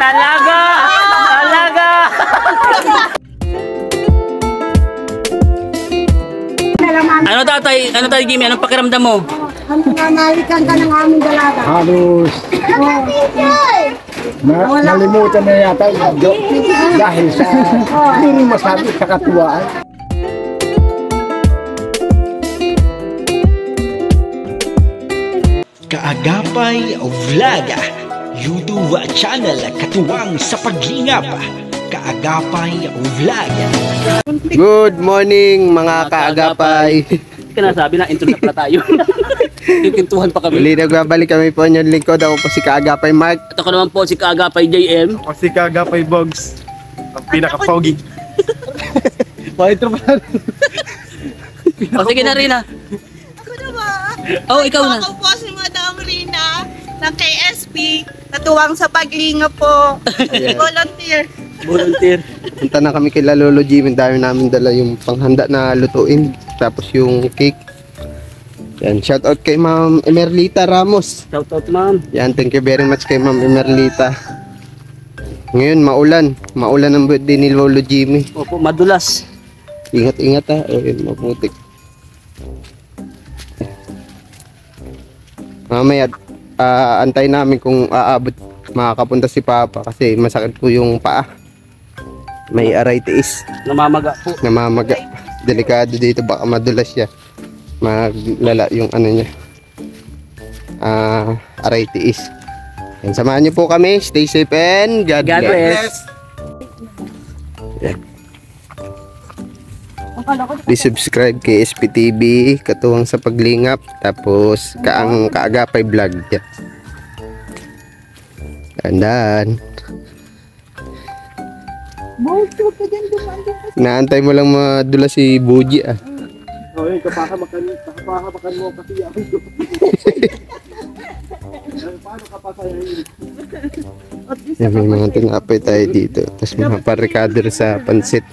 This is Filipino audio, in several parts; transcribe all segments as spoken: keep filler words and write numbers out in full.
Talaga! Talaga! Ano tatay? Ano tatay Jimmy? Anong pakiramdam mo? Ano nga, nalikan ka ng aming dalaga. Halos. Na, nalimutan na yata yung joke dahil sa hindi masabi sa katuwaan. Kaagapay Vlog, YouTube channel katuwang sa paglingap. Kaagapay Vlog. Good morning mga kaagapay. Hindi ka nasabi na intro na pala tayo. Kikintuhan pa kami. Muli nagbabalik kami po inyong lingkod. Ako po si Kaagapay Mark. At ako naman po si Kaagapay J M. Ako si Kaagapay Bogs, ang pinaka-pogi. Pa-intro pa rin. O sige na Rina. Ako na ba? Oh, ikaw na. Ako po si Madam Rina ng K S P. Natuwang sa paglinga po. Volunteer. Volunteer. Punta na kami kay Lolo Jimmy. Dami namin dala yung panghanda na lutuin. Tapos yung cake. Yan, shout out kay Ma'am Emerlita Ramos. Shout out ma'am. Yan, thank you very much kay Ma'am Emerlita. Ngayon maulan. Maulan ang birthday ni Lolo Jimmy. Opo, madulas. Ingat-ingat ha. O yun, mabutik. Mamaya, uh, antay namin kung aabot makakapunta si Papa kasi masakit po yung paa. May arthritis. Namamaga po. Namamaga. Delikado dito, baka madulas siya. Maglala yung ano niya. Ah, uh, arthritis. Yan, samahan niyo po kami. Stay safe and God, God bless. bless. Yan. Please subscribe kay S P T V, katuwang sa paglingap, tapos kaang Kaagapay Vlog. Yan. Gandaan. Naantay mo lang madula si Buji ah. Oh, yun, kapaka makan, kapaka makan mo kasi yan. Paano kapasayahin? Yan, may mga tinapay tayo dito. Tapos mga parikader sa pansit.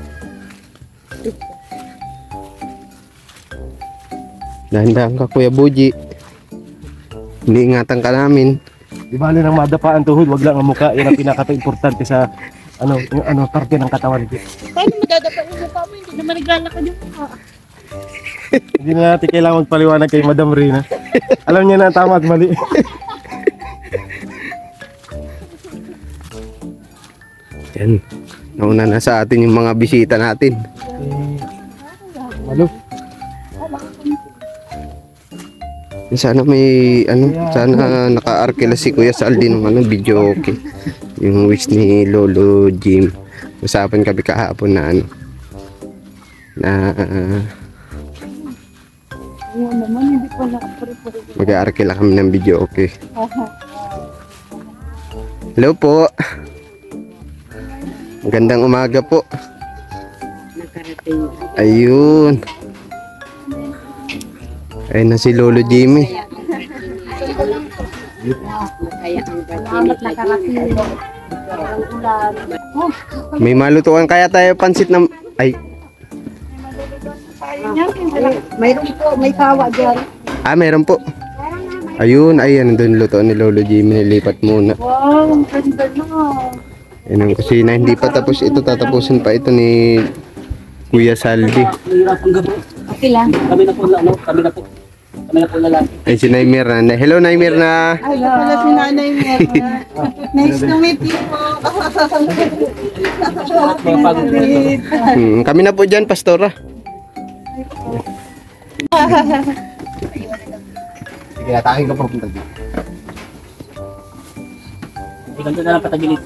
Dahan-dahan ka Kuya Buji. Iniingatan ka namin. Di ba nang madapa ang tuhod, wag lang ang mukha. Yan ang pinaka-importante sa ano, yung ano, parte ng katawan. Paano madadapa yung mukha mo? Hindi naman naglalakad yung mukha. Hindi na natin kailangan magpaliwanag kay Madam Rina. Alam niya na ang tama at mali. Yan. Nauna na sa atin yung mga bisita natin. Malo. Sana may ano, sana naka-arkila si Kuya Saldi ng ano, video okay. Yung wish ni Lolo Jim. Usapan kami kahapon na ano. Na uh, mag-aarkila kami ng video okay. Hello po. Magandang umaga po. Ayun. Ayun na si Lolo Jimmy. May malutuan kaya tayo pansit na ay. Mayroon po, may kawa dyan. Ah, meron po. Ayun, ayan doon luto ni Lolo Jimmy, nilipat muna. Wow, ang ganda na. Ayun ang kusina, hindi pa tapos ito, tatapusin pa ito ni Kuya Saldi. Nahirapan ka po. Okay lang. Kami na po, ano, kami na po. Kami na po lalaki. Ay, si Naimir na. Hello, Naimir na. Hello. Wala si Nanay Merna. Nice to meet you po. Hmm, kami na po dyan, Pastora. Sige, atakin ka po punta dito. Ganito na lang patagilid.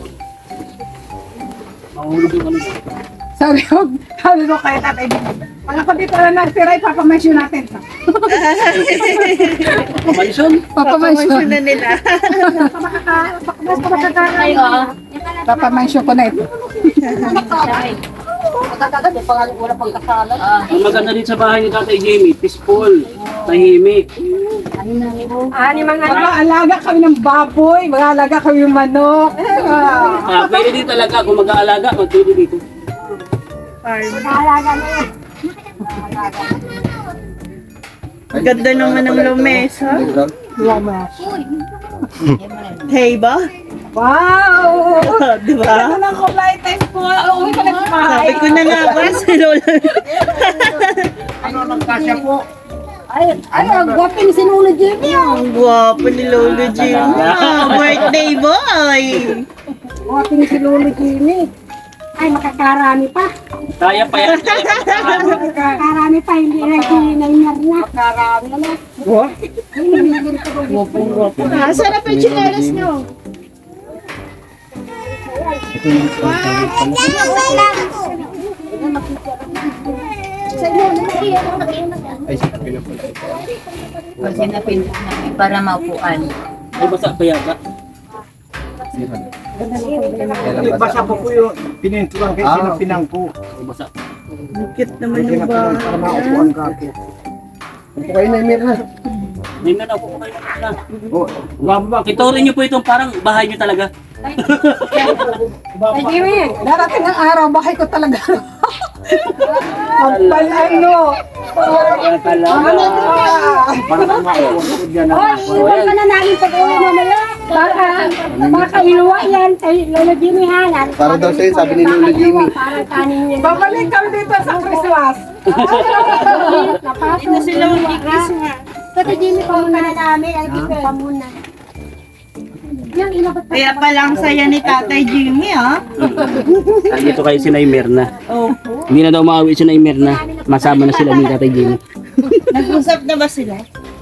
Mahulog yung ano. Sabi ko, sabi ko kaya tatay dito. Wala ko dito na nagtira, ipapamansyon natin. Pamansyon? Papamansyon na nila. Papamansyon ko na ito. Ah, ang maganda din sa bahay ni Tatay Jimmy, peaceful, tahimik. Ani mga alaga kami ng baboy, mag-aalaga kami ng manok. Ah, pwede din talaga kung mag-aalaga, magpwede dito. Mag-aalaga na yan. Ang ganda naman ng lumes, ha? Hey ba? Wow! Di ba? Ano nang kulay time po? Uwi ka na Sabi ko na nga ba si Lola. Ay, ay, ang gwapo ni Sinula Jimmy. Ang gwapo ni Lolo Jimmy. Birthday boy. Gwapo ni Sinula Jimmy. Ay, makakarami pa. Kaya pa yan. Makakarami pa, hindi na hinayar na. Makakarami na. Ah, sarap yung chinelas nyo. Sinapin para maupuan. Ay, basa pa yata. Basa po po yung pinintulang kayo sinapinang ko. Ay, basa. Cute naman yung Para ba. maupuan ka po. Upo kayo na Emir na. May meron ako po kayo na. Grabe ba? Kitorin niyo po itong parang bahay niyo talaga. Ay, Jimmy, darating ang araw, bahay ko talaga. Magpal ano. Parang talaga. Para maupuan ko dyan. Hoy, iwan ka na namin pag-uwi mamaya. Baka, baka iluwa yan kay Lolo Jimmy Hanan. Para daw sa'yo, sabi ni Lolo Jimmy. Para kanin niya. Babalik kami dito sa Christmas. Ito sila mag-Christmas. Kasi Jimmy, pamuna na namin. Ay, pamuna. Yung ilabot pa. Kaya palang saya ni Tatay Jimmy, ha? Ay, dito kayo si Naimer na. Opo. Hindi na daw maawi si Naimer na. Masama na sila ni Tatay Jimmy. Nag-usap na ba sila?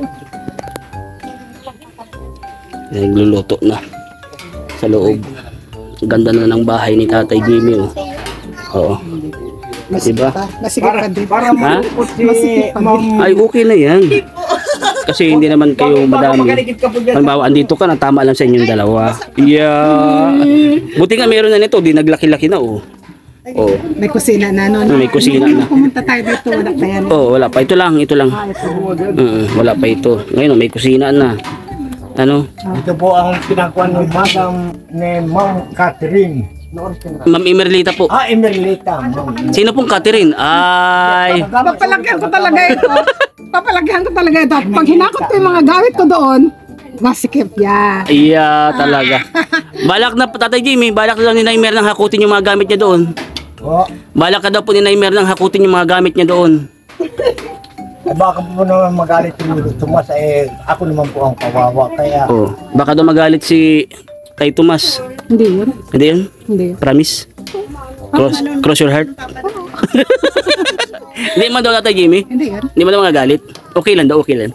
Nagluluto na sa loob. Ganda na ng bahay ni Tatay Jimmy. Oh. Oo. Diba? Para, para Ha? maupot si Ma'am. Ay, okay na yan. Kasi hindi naman kayo madami. Magaligid ka po dyan. Halimbawa, andito ka na, tama lang sa inyong dalawa. Yeah. Buti nga meron na nito, di naglaki-laki na, oh. Oh, May kusina na nun. may kusina na. Pumunta tayo dito, wala pa yan. Oh, wala pa. Ito lang, ito lang. Mm, wala pa ito. Ngayon, oh, may kusina na. Ano? Ito po ang pinakuan ng madam ni Ma'am Catherine. Ma'am Emerlita po. Ah, Emerlita, Ma'am. Sino pong Catherine? Ay, Papalagyan ko talaga ito. Papalagyan ko talaga ito. Pag hinakot ko yung mga gamit ko doon, masikip yan. iya talaga. Balak na, Tatay Jimmy, balak na daw ni Naimer nang hakutin yung mga gamit niya doon. Oh, Balak ka daw po ni Naimer nang hakutin yung mga gamit niya doon. eh, baka po naman magalit yung Tomas, eh, ako naman po ang kawawa. Kaya, Oh, baka daw magalit si Tay Tomas. Hindi yun. Hindi yun? Hindi. Promise? Cross, cross your heart? Hindi man daw, Tatay Jimmy? Hindi yun. Hindi man daw magalit? Okay lang daw, okay lang.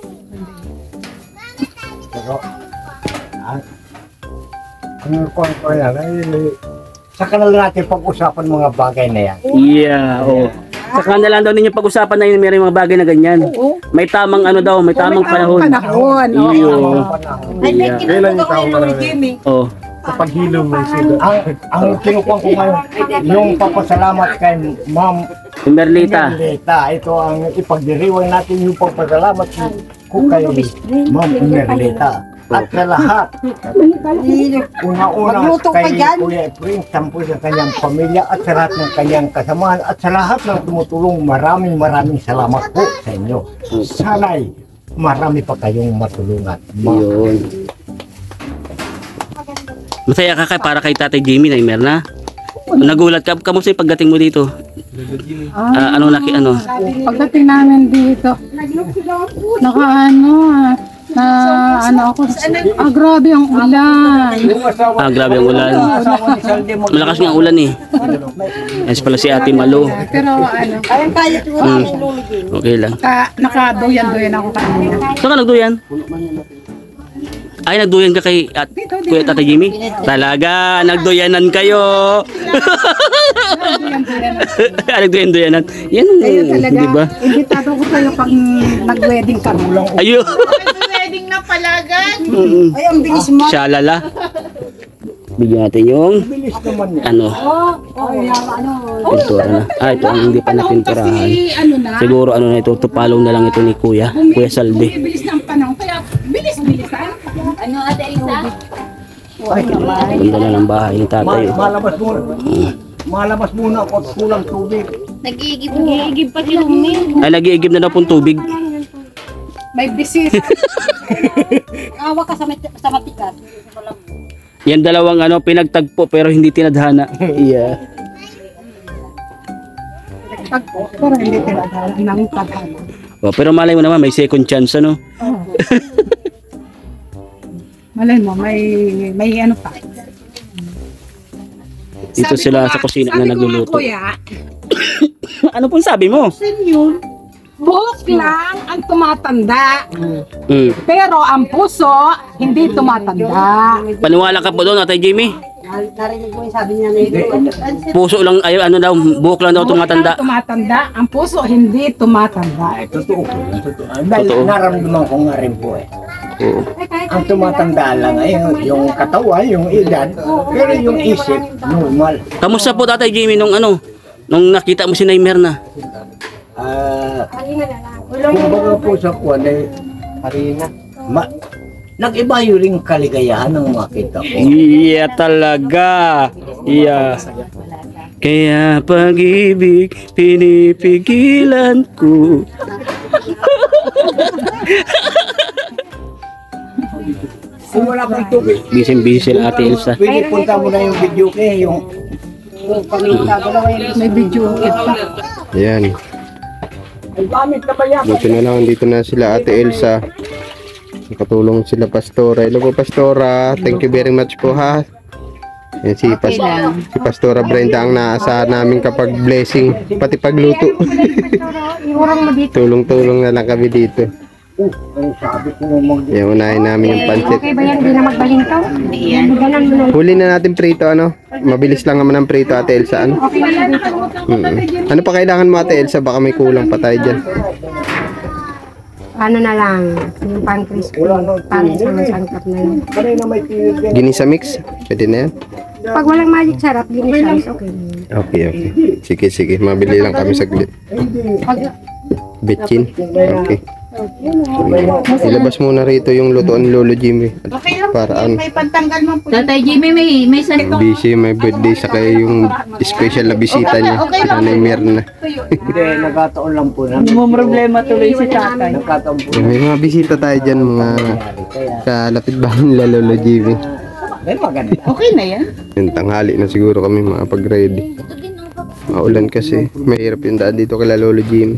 pero, ah, ang kuwan ko yan, eh, saka na lang natin pag-usapan mga bagay na yan. Yeah, oo. Saka na lang daw ninyo pag-usapan na yun, may mga bagay na ganyan. May tamang ano daw, may tamang panahon. Panahon. oo. Iyo. Ay, may Yeah. kinukuha ko kay Lolo Jimmy. Oh. Ang, ang kinukuha ko ngayon, yung papasalamat kay Ma'am Merlita. Merlita. Ito ang ipagdiriwang natin yung papasalamat ko kay Ma'am Merlita. At sa lahat, una-una Magluto ka kay dyan. Kuya Efrain, sampu sa kanyang pamilya at sa lahat ng kanyang kasamahan at sa lahat ng tumutulong, maraming maraming salamat po sa inyo. Sana'y marami pa kayong matulungan. Ma- Yun. Masaya ka kay para kay Tatay Jimmy na Imer na. Nagulat ka, kamusta yung pagdating mo dito? Ah, ano naki ano? Pagdating namin dito, naka ano, na ano ako, ah grabe ang ulan. Yung asawa, Ah, grabe ang ulan. yung asawa ni Saldi mo. Malakas nga ang ulan eh. Yes pala si Ate Malo. Pero ano, Hmm. Okay lang. ka, nakaduyan-duyan ako kanina. Saan ka nagduyan? Ay, nagduyan ka kay at, Kuya Tatay Jimmy? Talaga, nagduyanan kayo. Ah, nagduyan-duyanan. Yan, Kaya talaga, di ba? imbitado ko kayo pag nag-wedding kami. Ayun. Wedding na palagan. Mm-mm. Ay, ang bilis mo. Shalala. Bigyan natin yung Bilis naman yan. ano, Oh, ano, pintura na. Ah, ito ang hindi pa napinturahan. ano na, Siguro ano na ito, tupalong na lang ito ni Kuya, Kuya Saldi. bilis ng panahon, kaya bilis-bilis ah. Ano, Ate Elsa? Ganda na ng bahay ni tatay. Ma- malabas muna. Malabas muna ako at kulang tubig. Nag-iigib, nag-iigib pa si Lumi. Ay, nag-iigib na daw pong tubig. May bisita. Awa ka sa, mat sa matikas. Yan dalawang ano, pinagtagpo pero hindi tinadhana. Yeah. Tagpo, pero hindi tinadhana ng tadhana. Oh, pero malay mo naman, may second chance, ano? Oh. Malay mo, may, may ano pa. Dito Sabi sila ko sa nga- kusina sabi na ko nga, nagluluto. Kuya, Ano pong sabi mo? yun, buhok lang ang tumatanda. Mm. Pero ang puso, hindi tumatanda. Paniwala ka po doon, Ate Jamie? Narinig mo yung sabi niya na ito. Puso lang, ay, ano daw, buhok lang daw tumatanda. Buhok lang tumatanda. Ang puso, hindi tumatanda. Ay, totoo po. Totoo. Dahil Totoo. naramdaman ko nga rin po eh. Oo. Ang tumatanda lang ay yung, yung katawan, yung edad, pero yung isip, normal. Kamusta po, Ate Jamie, nung ano, nung nakita mo si Naimer na? Ah, kumbaga po sa kuwan ay, harina. Ma, nag-iba yung ring kaligayahan ng makita ko. Iya talaga. Iya. Kaya pag-ibig pinipigilan ko. Kung wala kang tubig, Busy-busy lang, Ate Elsa. pwede punta mo na yung video kaya yung May video pa. Ayan. Buti na lang, dito na sila Ate Elsa. Nakatulong sila Pastora. Hello po Pastora. Thank you very much po ha. Yan, si, Pas si Pastora Brenda ang naasahan namin kapag blessing. Pati pagluto. Tulong-tulong na lang kami dito. oh, ang sabi ko naman Yan, unahin namin yung pancit. ba yan? Hindi na magbaling to? Ayan. Ganan mo na. Huli na natin prito, ano? Mabilis lang naman ang prito, Ate Elsa, ano? Mm-mm. Ano pa kailangan mo, Ate Elsa? Baka may kulang pa tayo dyan. Ano na lang? Yung pan-crispy. Para sa masangkap na yun. kanina may tinig yan. Ginisa mix? Pwede na yan? Pag walang magic sarap, ginis okay. Okay, okay. Sige, sige. Mabili lang kami saglit. Betchin? Okay. Ilabas muna rito yung lutoan ni Lolo Jimmy. Okay lang po Para yun, ano? may pantanggal man po. Tatay Jimmy, may, may san... Busy, may birthday, saka yung special na bisita niya. Si Nanay Mirna. Hindi, nagkataon lang po na. problema tuloy si tatay. Nagkataon po. May mga bisita tayo dyan, mga kalapit bahay nila Lolo Jimmy. Pero maganda. Okay na yan. Yung tanghali na siguro kami makapag-ready. Maulan kasi. Mahirap yung daan dito kila Lolo Jimmy.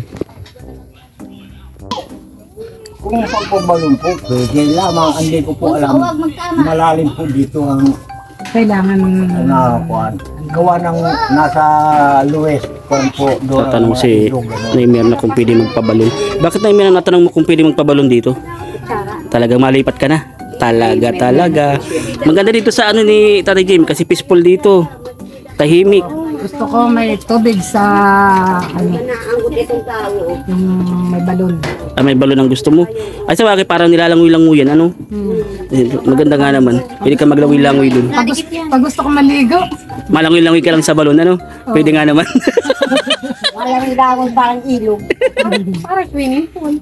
Kung pagpabalong po, pwede lamang, hindi ko po alam. Malalim po dito ang Kailangan nakakuan. Gawa ng nasa Luwes, kung po doon. Tatanong si Naimer na kung pwede magpabalon. Bakit Naimer na natanong mo kung pwede magpabalon dito? Talagang malipat ka na? Talaga, talaga. Maganda dito sa ano ni Tatay Jim kasi peaceful dito. Tahimik. gusto ko may tubig sa ano, yung may balon. Ah, may balon ang gusto mo. Ay, sa bagay, parang nilalangoy-langoy yan, ano? Hmm. Eh, Maganda nga naman. Pwede ka maglangoy-langoy dun. Pag, gusto, pag gusto ko maligo, Malangoy-langoy ka lang sa balon, ano? Pwede nga naman. Walang langon parang ilog. parang swimming pool.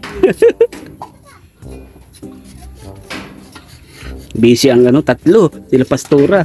Busy ang ano, tatlo. Sila Pastora.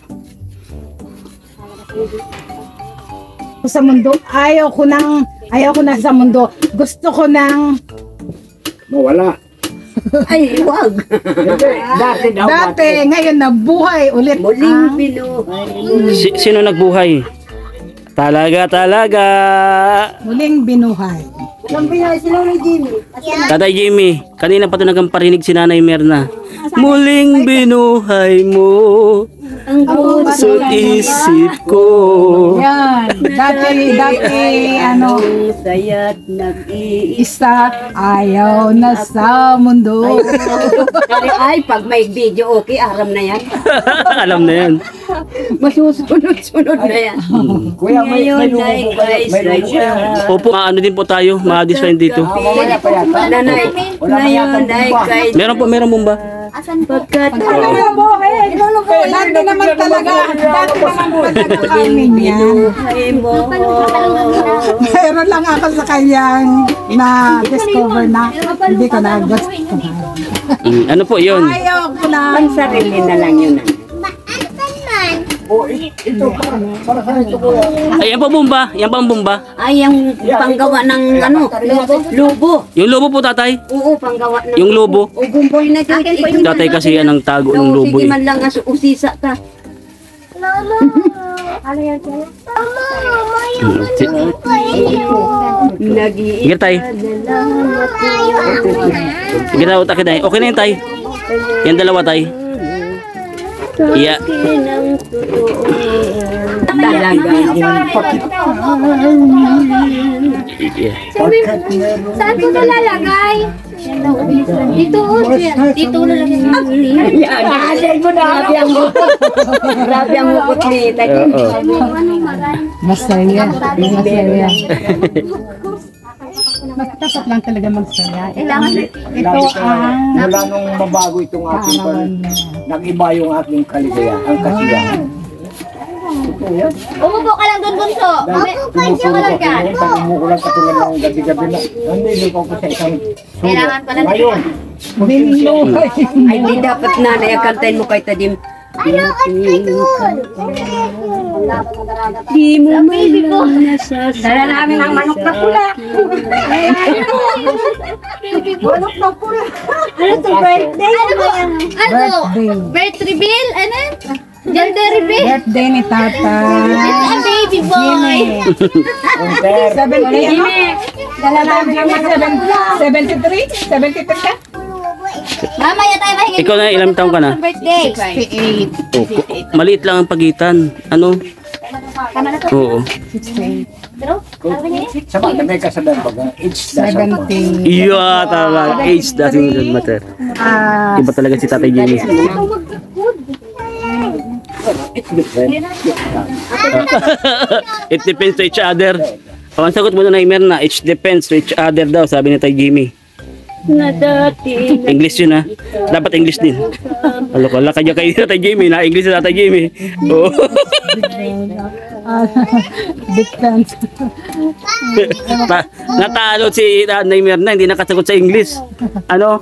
Sa mundo, ayaw ko nang, ayaw ko na sa mundo. Gusto ko nang, Mawala. Ay, wag. Dati daw. dati, ngayon na buhay ulit Muling ang binuhay. Si sino nagbuhay? Talaga, talaga. muling binuhay. Walang binuhay sila ni Jimmy. Tatay Jimmy, kanina pa ito nagparinig si Nanay Mirna. Muling binuhay mo Ang sa isip ko. Yan, dati, dati, ano, saya't nag-iis. isa, ayaw na sa mundo. Ay, pag may video okay, aram na yan. Alam na yan. Masusunod-sunod na yan. Kuya, may, may Ngayon lumo ay po kayo. May lumo saya. kayo. Opo, ano din po tayo, ma-design dito. Ah, mamaya pa yata. Nanay, Wala na yata ngayon ay bomba. kay Meron po, meron bomba. pagkat Dati naman talaga, dati naman talaga kami niya. binuhay mo. Meron lang ako sa kanyang na-discover na hindi ko na gusto. Mm, ano po yun? Ayaw ko na. Ang sarili na lang yun. Oh, ito para, para sa ito ko. Ay, yan pa bomba. Yan pa ang bomba. Ay, yung panggawa ng ano, lobo. Lobo. Yung lobo po, tatay. Oo, panggawa ng Yung lobo. O gumboy na dyan. Tatay kasi yan ang tago ng lobo Sige eh. man lang aso, usisa ka. Nag-iisa Sige, tay. Sige na, utak tay. Okay na yun, tay. Yan dalawa, tay. Iya. talaga yung pakit. Iya. Saan ko nalalagay? Dito, dito nalalagay. Yan, naalay mo na. Grabe ang mukot. Grabe ang mukot ni Tati. Masaya. Masaya. Dapat lang talaga magsaya. Kailangan Ito ang Mula nung mabago itong aking pan, nag-iba yung aking kaligayahan, ang kasiyahan. Umupo ka lang doon, Bunso. Umupo ka lang dyan. Pag umuulan katulad ng gabi-gabi na, hindi, hindi ko sa isang Kailangan pala ngayon. Ay, di dapat na nayakantayin mo kay Tadim. Di mo Baby ko. Dala namin ang manok na pula. Baby ko. Ano to, birthday? Ano ba yan? Ano? Birth reveal? Ano? Gender reveal? birthday ni Tata. It's a baby boy. seventy, ano? Dala namin kami seventy-three? seventy-three ka? Mamaya tayo mahingi. Ikaw na, ilang taong ka na? Birthday. sixty-eight. Oh, ku- maliit lang ang pagitan. Ano? Tama na to. Oo. Pero, sabi niya eh. Sa mga may kasabihan pag it's seventy. Iya, tama. Age doesn't matter. Ah, Iba talaga si Tatay Jimmy. It depends to each other. O, ang sagot mo na Naimer na, it depends to each other daw, sabi ni Tay Jimmy. Na dati. English yun ha. Dapat English din. Alo ko, lakad niya kayo na Tay Jimmy, na English na Tay Jimmy. Oo. distance. Ta- natalo si uh, Naimer na, hindi nakasagot sa English. Ano?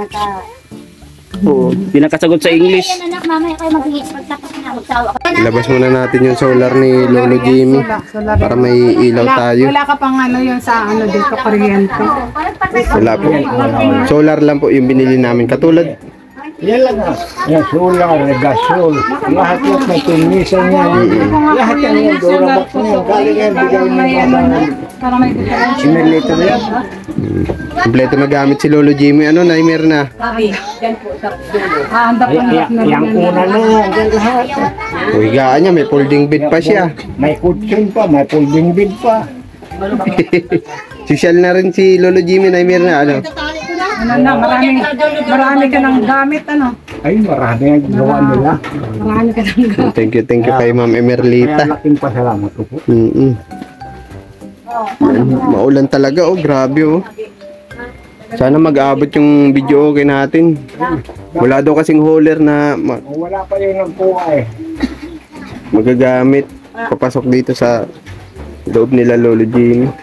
Oo, hindi nakasagot sa English. Ayan anak, mamaya kayo mag-hit. Pagtapos na, magsawa ka. Ilabas muna natin yung solar ni Lolo Jimmy para may ilaw tayo. Wala ka pang ano yun sa ano dito, kuryente. Wala po. Solar lang po yung binili namin. Katulad, yan lang ah. Yan, solar, gasol. Lahat yan, may tinisan yan. Lahat yan yung Durabox na yan. Galing yan, bigay mo yung Para may diferensya. similito na yan. kompleto na gamit si Lolo Jimmy. Ano, Naimer na? Ah, ang dapat na Yang una na yan, yan lahat. O, higaan niya, may folding bed pa siya. May kutsin pa, may folding bed pa. Social na rin si Lolo Jimmy, Naimer na. Ano? Ano na, marami, marami ka ng gamit, ano? Ay, marami ang gawa nila. Marami ka ng gamit. Thank you, thank you kay Ma'am Kaya Emerlita. laking pasalamat ko po. Mm-mm. Yan, maulan talaga, oh, grabe, oh. Sana mag-abot yung video okay natin. Wala daw kasing hauler na ma- Wala pa yun ang kuha eh. magagamit. Papasok dito sa loob nila Lolo Jimmy.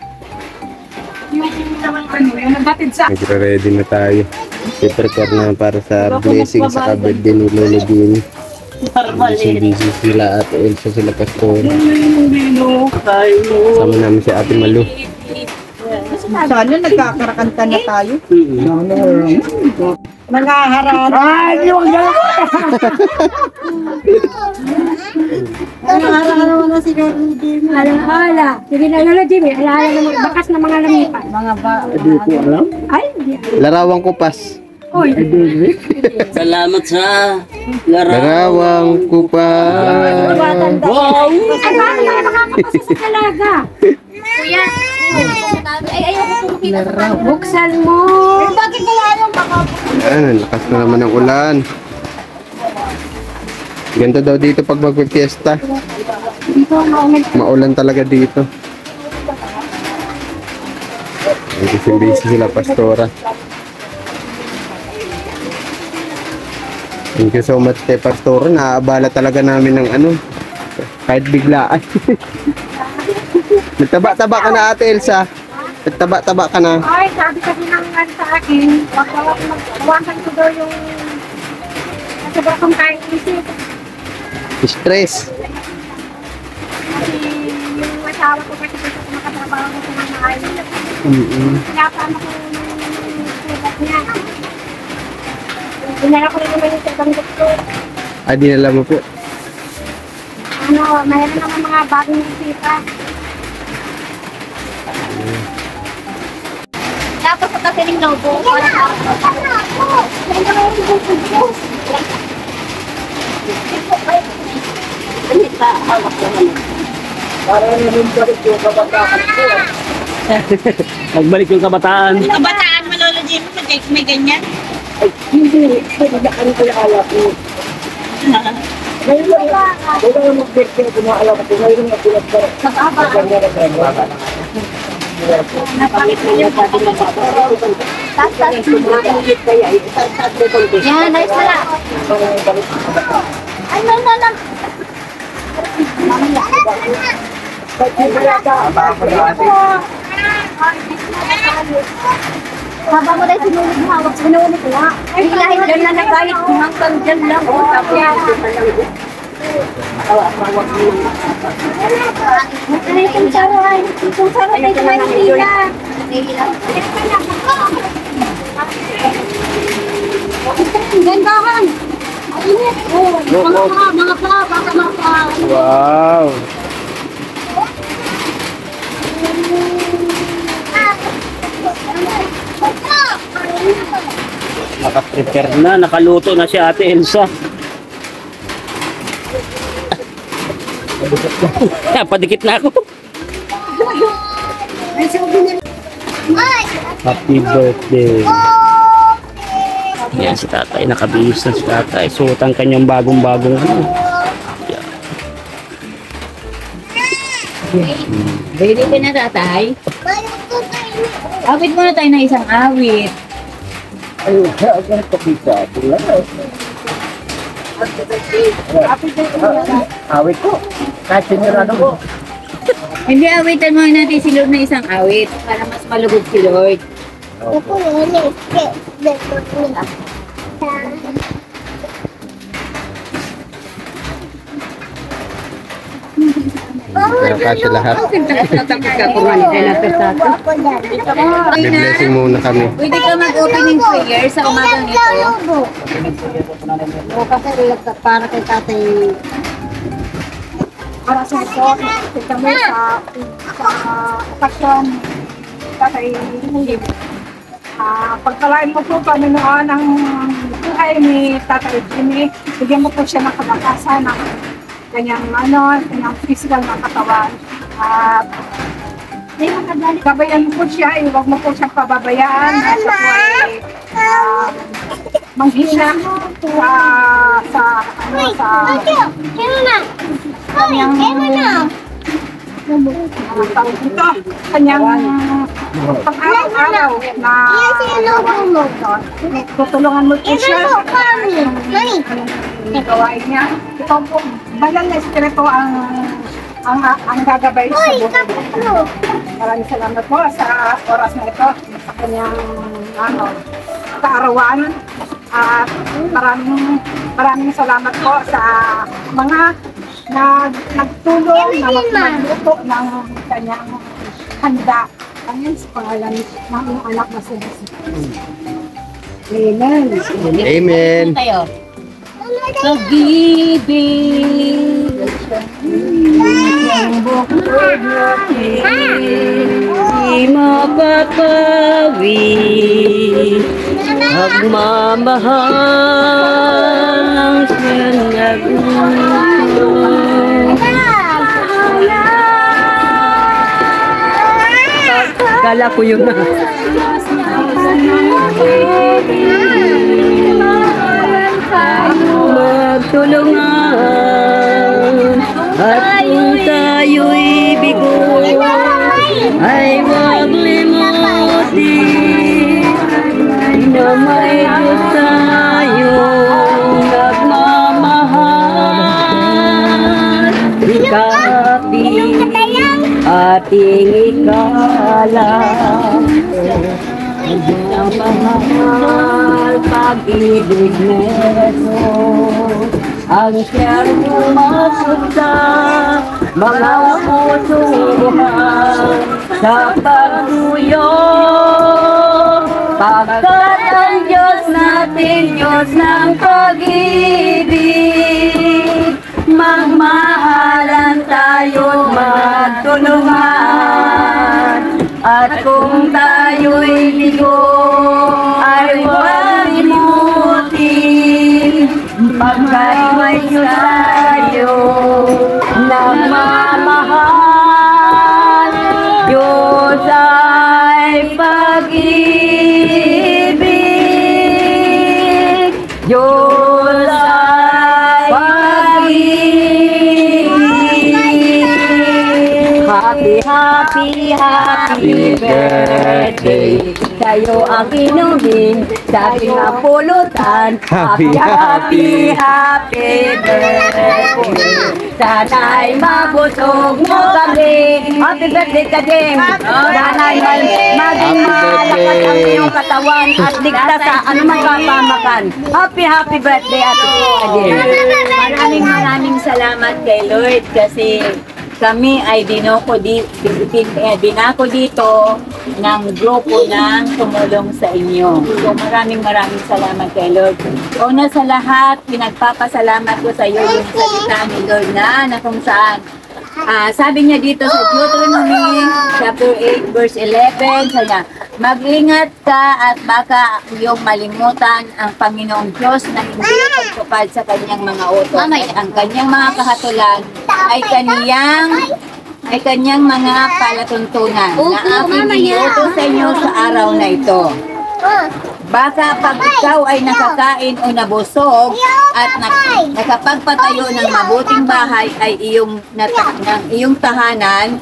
Ano, yung batid sa Nagre-ready na tayo. I-prepare na para sa blessing sa birthday ni Lolo Jimmy. Busy-busy sila at Elsa sila pastor. Sama namin si Ate Malu. Sana nagkakarakanta na tayo. mga harap. Ay, yung gano'n! Araw-araw na si Lolo Jimmy. Alaala. Sige na Lolo Jimmy, alaala na mga bakas na mga lamipan. Mga ba... Hindi ko alam. Ay, hindi. Larawang kupas. Uy. Salamat sa Larawang kupas. Wow! Ay, paano tayo makakapasa sa talaga? Kuya. Ay, ayoko kumukita. Buksan mo. Eh, bakit kaya ayaw makapagod? Ayan, lakas na naman ng ulan. Ganda daw dito pag magpipiesta. Maulan talaga dito. Busy-busy sila pastora. Thank you so much kay pastora. Naaabala talaga namin ng ano. Kahit biglaan. Nagtaba-taba ka na Ate Elsa. Nagtaba-taba ka na. Ay, sabi kasi ng ano sa akin, wag daw ako magwasan ko daw yung nasa bakong kain isip. Stress. Yung asawa ko kasi gusto ko makatrabaho ko sa mga ayun. Mm-mm. Kaya paano ko yung sulat niya. Dinala ko rin naman yung sabang gusto. Ah, dinala mo po. Ano, mayroon naman mga bagong bisita. Tapos sa kasi rin lobo. Para sa ako. May naman yung gusto. Ganit pa, hawak naman. Para namin balik yung kabataan ko. Magbalik yung kabataan. Kabataan mo, Lolo Jim, may, may ganyan. Ay, hindi. Pagdaan ko yung alak ko. Ngayon lang, ngayon lang mag-birthday ko mga alak ko. Ngayon lang nagulat ko. Sa baba. Ganyan na tayo. Napakit mo yung pati ng pati. Tas-tas mo. Yan, nice na lang. Ay, no, no, no. Haba mo dahil sinunod mo hawak, sinunod ko lang. Ay, kahit dyan lang nagayit mo hanggang dyan lang. O, tapos ay, itong saray. Itong saray tayo sa Manila. Gandahan. Init. Oh, mga pa, mga pa, baka mga pa. Wow. Naka-prepare na, nakaluto na si Ate Elsa. Padikit na ako. Happy birthday. Yan si tatay, nakabihis na si tatay. Suot ang kanyang bagong-bagong ano. Ready ka na, tatay? Awit muna tayo na isang awit. Ayun, agad ko pizza. Awit ko. Kahit sinirado ko. Hindi, awitan muna natin si Lord na isang awit para mas malugod si Lord. Nakakasya lahat. Takot ka kung ano tayo natin sa ato. Blessing muna kami. Pwede ka mag-opening prayer sa umagang ito. Kasi para kay tatay. Para sa ito, kita mo sa sa okasyon. Tatay, hindi. Ah, pagpalain mo po Panginoon ang buhay ni Tatay Jimmy, bigyan mo po siya ng kalakasan ng kanyang ano, kanyang physical na katawan. At gabayan mo po siya, eh, huwag mo po siyang pababayaan. At siya po ay ah, manghina ah, sa ano sa kanyang Uh, tawag dito, kanyang pang-araw-araw na tutulungan mo po siya sa gawain niya. Ito po, banal na espiritu ang ang ang gagabay sa buhay. Maraming salamat po sa oras na ito, sa kanyang ano, kaarawan. At maraming maraming salamat po sa mga na nagtulong na magluto ng kanyang handa. Ayan sa pangalan ng iyong anak na si Jesus. Amen. Amen. Pag-ibig ang bukod di mapapawi, magmamahal siyang nagmamahal. Kala ko yun na. Magtulungan at kung tayo'y bigo ay huwag limutin na may Diyos tayong nagmamahal. Ikapit ating ikalang ang mahal pag-ibig na ito. ang siyang umasok sa mga pusuhan sa pagtuyo. Pagkat ang Diyos natin, Diyos ng pag-ibig, magmahalan tayo't magtulungan. At kung tayo'y ligo, ay huwag limutin, pagkat may Diyos tayo nagmamahal. Diyos ay pag-ibig, Diyos ay pag-ibig. Happy, happy, happy birthday sa'yo ang inumin sa ating pulutan. Happy, happy, happy birthday. Sana'y mabusog mo kami. Happy birthday ka din. Sana'y maging malakas ang iyong katawan at ligtas sa anumang kapamakan. Happy, happy birthday at din. Maraming maraming salamat kay Lord kasi kami ay dinoko di, dinako dito ng grupo ng tumulong sa inyo. So maraming maraming salamat kay Lord. Una sa lahat, pinagpapasalamat ko sa iyo yung salita ni Lord na, na kung saan Ah, sabi niya dito sa Deuteronomy chapter eight verse eleven, sabi niya, mag-ingat ka at baka iyong malimutan ang Panginoong Diyos na hindi pagtupad sa kanyang mga utos. At ang kanyang mga kahatulan ay kaniyang ay kanyang mga palatuntunan na aking iniutos sa inyo sa araw na ito. Baka pag ikaw ay nakakain o nabusog at nak- nakapagpatayo ng mabuting bahay ay iyong, nata- ng iyong tahanan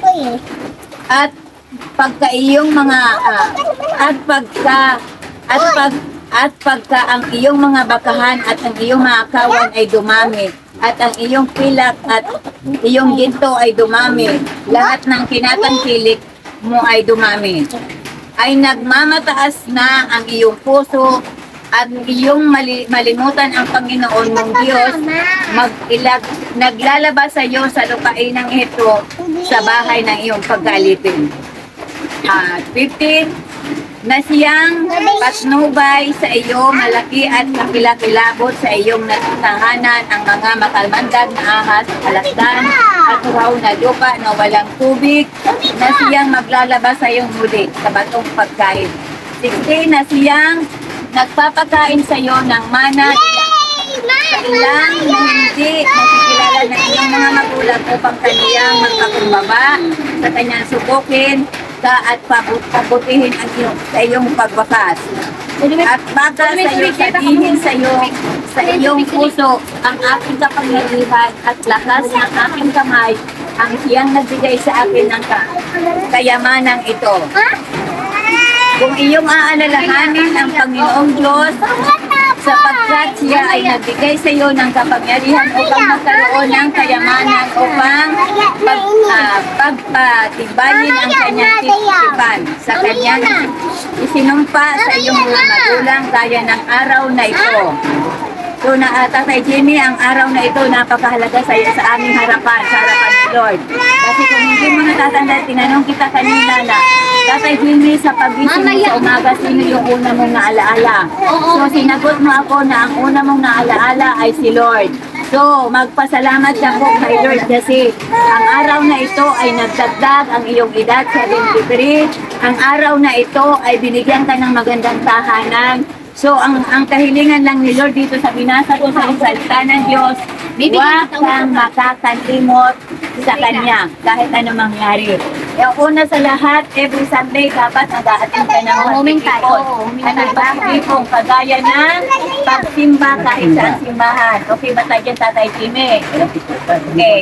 at pagka iyong mga ah, at pagka at pag at pagka ang iyong mga bakahan at ang iyong mga kawan ay dumami at ang iyong pilak at iyong ginto ay dumami, lahat ng kinatangkilik mo ay dumami, ay nagmamataas na ang iyong puso at iyong mali, malimutan ang Panginoon mong Diyos, mag-ilag, naglalabas sa iyo sa lupain ng ito sa bahay ng iyong pagkalitin. At fifteen, na siyang patnubay sa iyo, malaki at kakilakilabot sa iyong natahanan ang mga makalmandag na ahas, alasdan at uhaw na lupa na walang tubig, na siyang maglalabas sa iyong muli sa batong pagkain. sixteen, na siyang nagpapakain sa iyo ng mana sa ilang na hindi nakikilala ng iyong mga magulang upang kaniyang magpakumbaba sa kanyang subukin ka at pabutihin ang iyong, sa iyong pagbakas. At baka sa iyo sabihin sa iyo sa iyong puso ang aking kapangyarihan at lakas ng aking kamay ang siyang nagbigay sa akin ng kayamanang ito. Kung iyong aalalahanin ang Panginoong Diyos, sapagkat siya ay nagbigay sa iyo ng kapangyarihan upang magkaroon ng kayamanan upang pag, uh, pagpatibayin ang kanyang titipan sa kanyang isinumpa sa iyong mga magulang gaya ng araw na ito. So na uh, Tatay Jimmy, ang araw na ito napakahalaga sa, sa aming harapan, sa harapan ni Lord. Kasi kung hindi mo natatanda, tinanong kita kanina na, Tatay Jimmy, sa pagising mo sa umaga, sino yung una mong naalaala? So sinagot mo ako na ang una mong naalaala ay si Lord. So magpasalamat ka po kay Lord kasi ang araw na ito ay nagdagdag ang iyong edad, seventy-three. Ang araw na ito ay binigyan ka ng magandang tahanan. So, ang ang kahilingan lang ni Lord dito sa binasa ko sa salita ng Diyos, huwag kang makakalimot sa Kanya kahit ano mangyari. Yung una sa lahat, every Sunday dapat nag-a-attend ka ng pagtitipon. At ang pagtitipon, kagaya ng pagsimba kahit sa simbahan. Okay ba tayo dyan, Tatay Jimmy? Okay.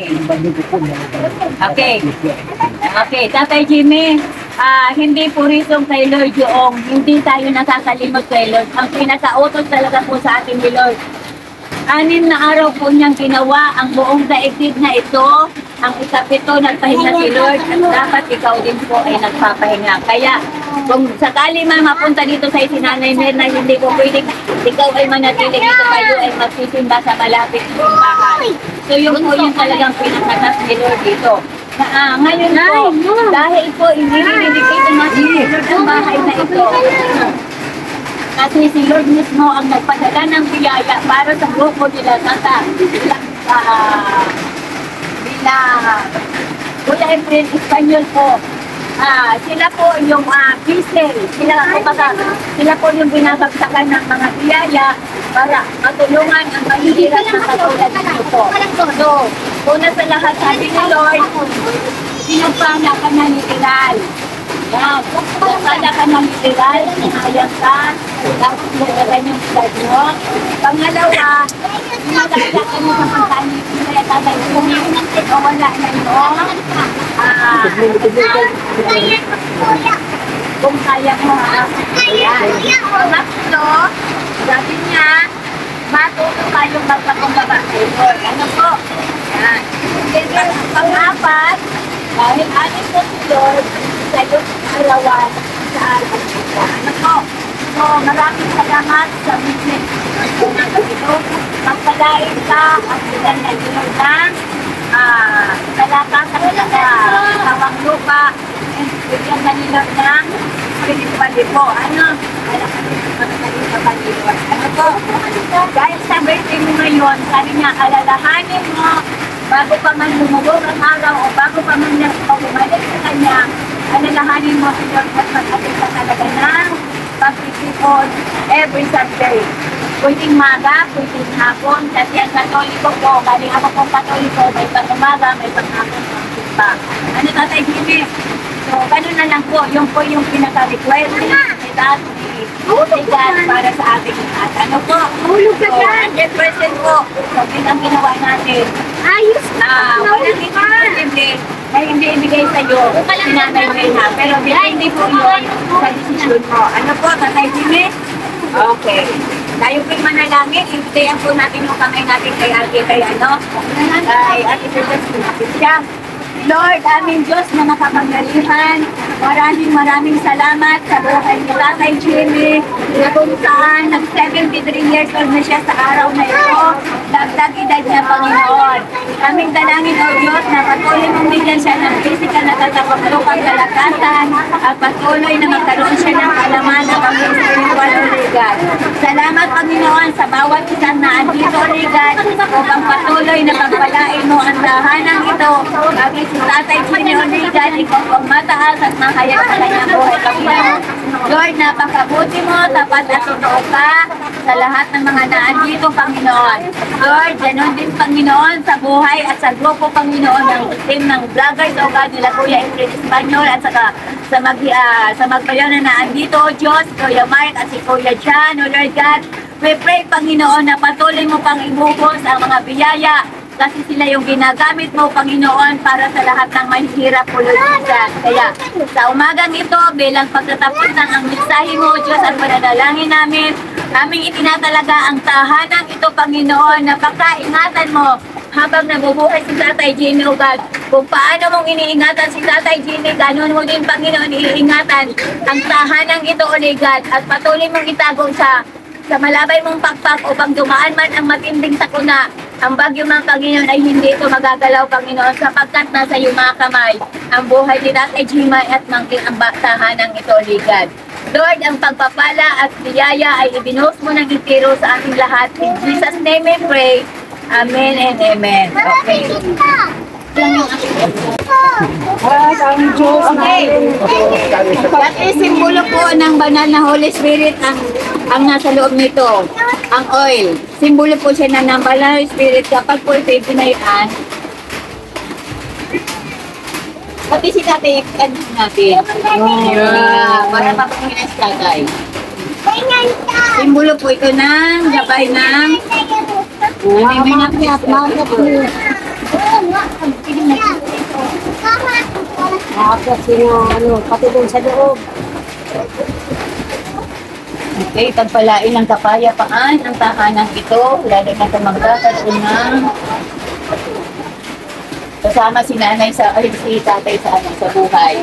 Okay. Okay, Tatay Jimmy. Ah, hindi purisong kay Lord yung hindi tayo nakakalimot kay Lord. Ang pinakautos talaga po sa atin ni Lord. Anim na araw po niyang ginawa ang buong daigdig na ito. Ang ikapito nagpahinga si Lord at dapat ikaw din po ay nagpapahinga. Kaya kung sakali man mapunta dito sa Sinanay Mirna, hindi ko pwedeng ikaw ay manatili dito, kayo ay magsisimba sa malapit ng bahay. So yun po yung talagang pinakatas ni Lord dito. Na, ah, ngayon po, dahil po inililipit natin si Lord ang bahay na ito. Kasi si Lord mismo ang nagpadala ng biyaya para sa grupo nila Tata. Bilang, uh, bilang, Kuya Efren, Espanyol po. Ah, sila po yung uh, Bisel, sila, kumbaga, sila po yung binabagsakan ng mga biyaya para matulungan ang mahihirap na katulad nito po. So, una sa lahat, sabi ni Lord, sinupana ka na literal. Yan, sinupana ka na literal, sinayang ka, tapos nagdagan yung blood mo. Pangalawa, sinagdala ka mo sa pagkanin, kaya tatay ko, ikaw wala na yun. Ah, kung kaya mo ha. Ayan. Pangatlo, sabi niya, matuto kayong magpakumbaba sa Lord. Ano po? Ayan. Then, pang-apat, dahil anin po si Lord, sa'yo alawan sa alam nila. Ano po? So, maraming salamat sa business. Ito, magpalain ka at bilang na Lord ng Ah, kalakasan sa tawang lupa, bigyan na nila ng spiritual po. Ano? Ano po? Dahil sa birthday mo ngayon, sabi niya, alalahanin mo, bago pa man lumugog ang araw o bago pa man bumalik sa kanya, alalahanin mo si Lord at mag-apit ka talaga ng pagtitipon every Sunday. Pwedeng maga, pwedeng hapon, kasi ang Katoliko po, galing ako pong Katoliko, may pag-umaga, may pag-hapon, pa. Ano Tatay Jimmy? So, ganun na lang po, yung po yung pinaka-request ni Dad, ni God para sa ating lahat. Ano po? So, one hundred percent po, so, ang ginawa natin. Ayos na! Walang hindi na hindi ibigay sa'yo, sinanay mo na. Pero hindi po yun sa desisyon mo. Ano po, Tatay Jimmy? Okay. Tayo po'y manalangin, ibigyan po natin yung kamay natin kay Ate, kay ano, kay Ate Patricia. Lord, aming Diyos na makapangyarihan, maraming maraming salamat sa buhay ni Tatay Jimmy, na kung saan nag-seventy-three years old na siya sa araw na ito, dagdag edad niya, Panginoon. Aming dalangin, O Diyos, na patuloy mong bigyan siya ng physical na katapaglupang kalakasan at patuloy na magkaroon siya ng kalaman ng aming spiritual obligan. Salamat, Panginoon, sa bawat isang naandito, obligan, upang patuloy na pagpalain mo ang tahanang ito, bagay si Tatay Jimmy Obligan, ikaw ang mataas at mahayag sa kanyang buhay, Panginoon. Lord, napakabuti mo, tapat at totoo ka sa lahat ng mga naandito, Panginoon. Lord, ganun din, Panginoon, sa buhay at sa grupo, Panginoon, ng team ng vloggers, o God, nila Kuya Efren Espanyol, at saka sa, mag, uh, sa magbayaw na naandito, Diyos, Kuya Mark at si Kuya John, O Lord God, we pray, Panginoon, na patuloy mo pang ibuhos ang mga biyaya, kasi sila yung ginagamit mo, Panginoon, para sa lahat ng mahihirap, O Lord Jesus. Kaya sa umagang ito, bilang pagtatapos ng ang mensahe mo, Diyos, at pananalangin namin, aming itinatalaga ang tahanang ito, Panginoon, na pagkaingatan mo habang nabubuhay si Tatay Jimmy, O God. Kung paano mong iniingatan si Tatay Jimmy, ganun mo din, Panginoon, iingatan ang tahanang ito, O God, at patuloy mong itago sa sa malabay mong pagpak upang dumaan man ang matinding sakuna. Ang bagyo ng Panginoon ay hindi ito magagalaw, Panginoon, sapagkat nasa iyong mga kamay ang buhay ni Tatay Jimmy at mangking ang tahanang ito, ligad. Lord, ang pagpapala at biyaya ay ibinuhos mo ng itiro sa ating lahat. In Jesus' name we pray. Amen and amen. Okay. Okay. That is simbolo po ng banal na Holy Spirit ang ang nasa loob nito. Ang oil. Simbolo po siya na ng banal na Holy Spirit kapag po ito pinayaan. Pati si tatay, ano natin? Yeah, para papakinggan si tatay. Simbolo po ito ng gabay ng ano, pati doon sa loob. Okay, tagpalain ng kapayapaan ang tahanan ito, lalo na ito magkakaroon ng Kasama si nanay sa, ay si tatay sa, ano, sa buhay.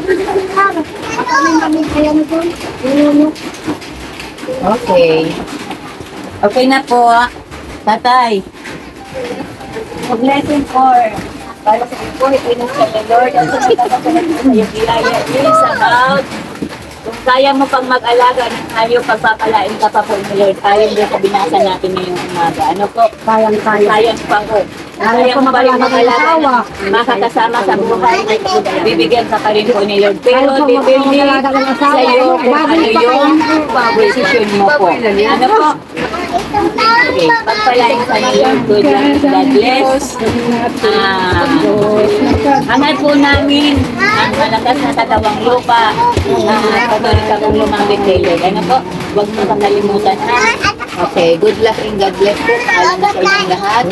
Okay. Okay na po, tatay. Blessing for para sa buhay ko ng Lord. At sa nagkakasalan sa iyong biyaya is about kung kaya mo pang mag-alaga ng hayop, pagpapalain ka pa po ni Lord. Ayon doon sa binasa natin ngayong umaga. Ano po? Kayang-kaya. Kayang pa po. Kaya mo pa rin mag-alaga ng makakasama sa buhay. Bibigyan ka pa rin po ni Lord. Pero depende sa iyo kung ano yung decision mo po. Ano po? Okay, pagpalain sa ni Lord. Good luck. God bless. Ah, angat po namin ang malakas na katawang lupa. Ah, patuloy ka pong lumambit kay Lord. Ano po? Huwag mo kakalimutan. Okay, good luck and God bless po. Paalam na sa inyong lahat.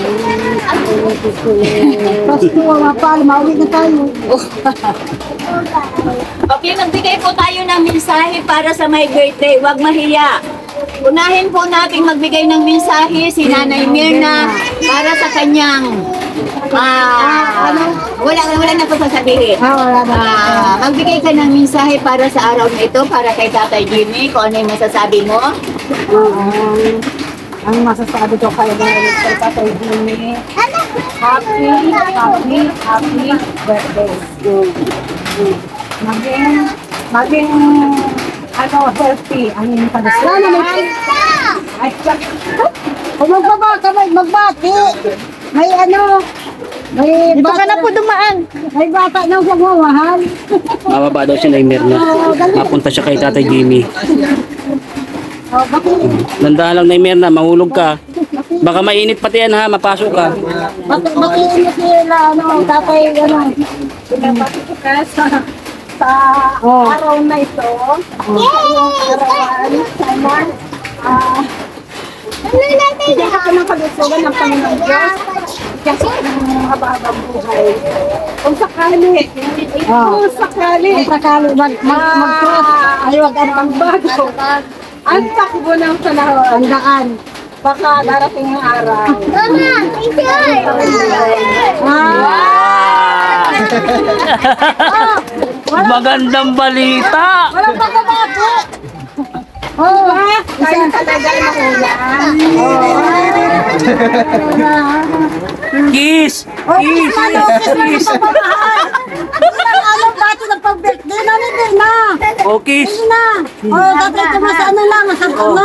Pasko, mapal, mauwi na tayo. Okay, magbigay po tayo ng mensahe para sa my birthday. Huwag mahiya. Unahin po natin magbigay ng mensahe si Nanay Mirna para sa kanyang ah, wala, wala na po sasabihin. Ah, magbigay ka ng mensahe para sa araw na ito, para kay Tatay Jimmy, kung ano yung masasabi mo. Um, ang masasabi ko kay Tatay Jimmy, happy, happy, happy birthday. Maging, maging, ano, healthy ang inyong pagkasalan. Ay, kung magbaba ka, magbati. May ano, may bata. Dito ka na po dumaan. May bata na pagmamahal. Mababa daw si Nay Mirna. Mapunta siya kay Tatay Jimmy. Oh, bakit? Nandahan lang Nay Mirna, mahulog ka. Baka mainit pati yan ha, mapasok ka. Bakit bakit sila, ano, tatay, ano, pinapasok ka sa sa araw na ito. Yung arawan, sana, ah, hindi ako ng pag-usulan ng Panginoon Diyos kasi ng habang buhay. Kung sakali, kung sakali, kung sakali, mag-cross, ay wag ang pangbago. Ang takbo ng panahon, ang daan. Baka darating ang araw. Mama, picture! Magandang balita! Walang pagkabati! Oo, ha? Kayo talaga makulang. Kiss! Kiss! Kiss! Hindi lang alam dati ng pag-birthday na hindi na. Oh, kiss! Hindi na. Oo, dati ito mas ano lang, mas ano.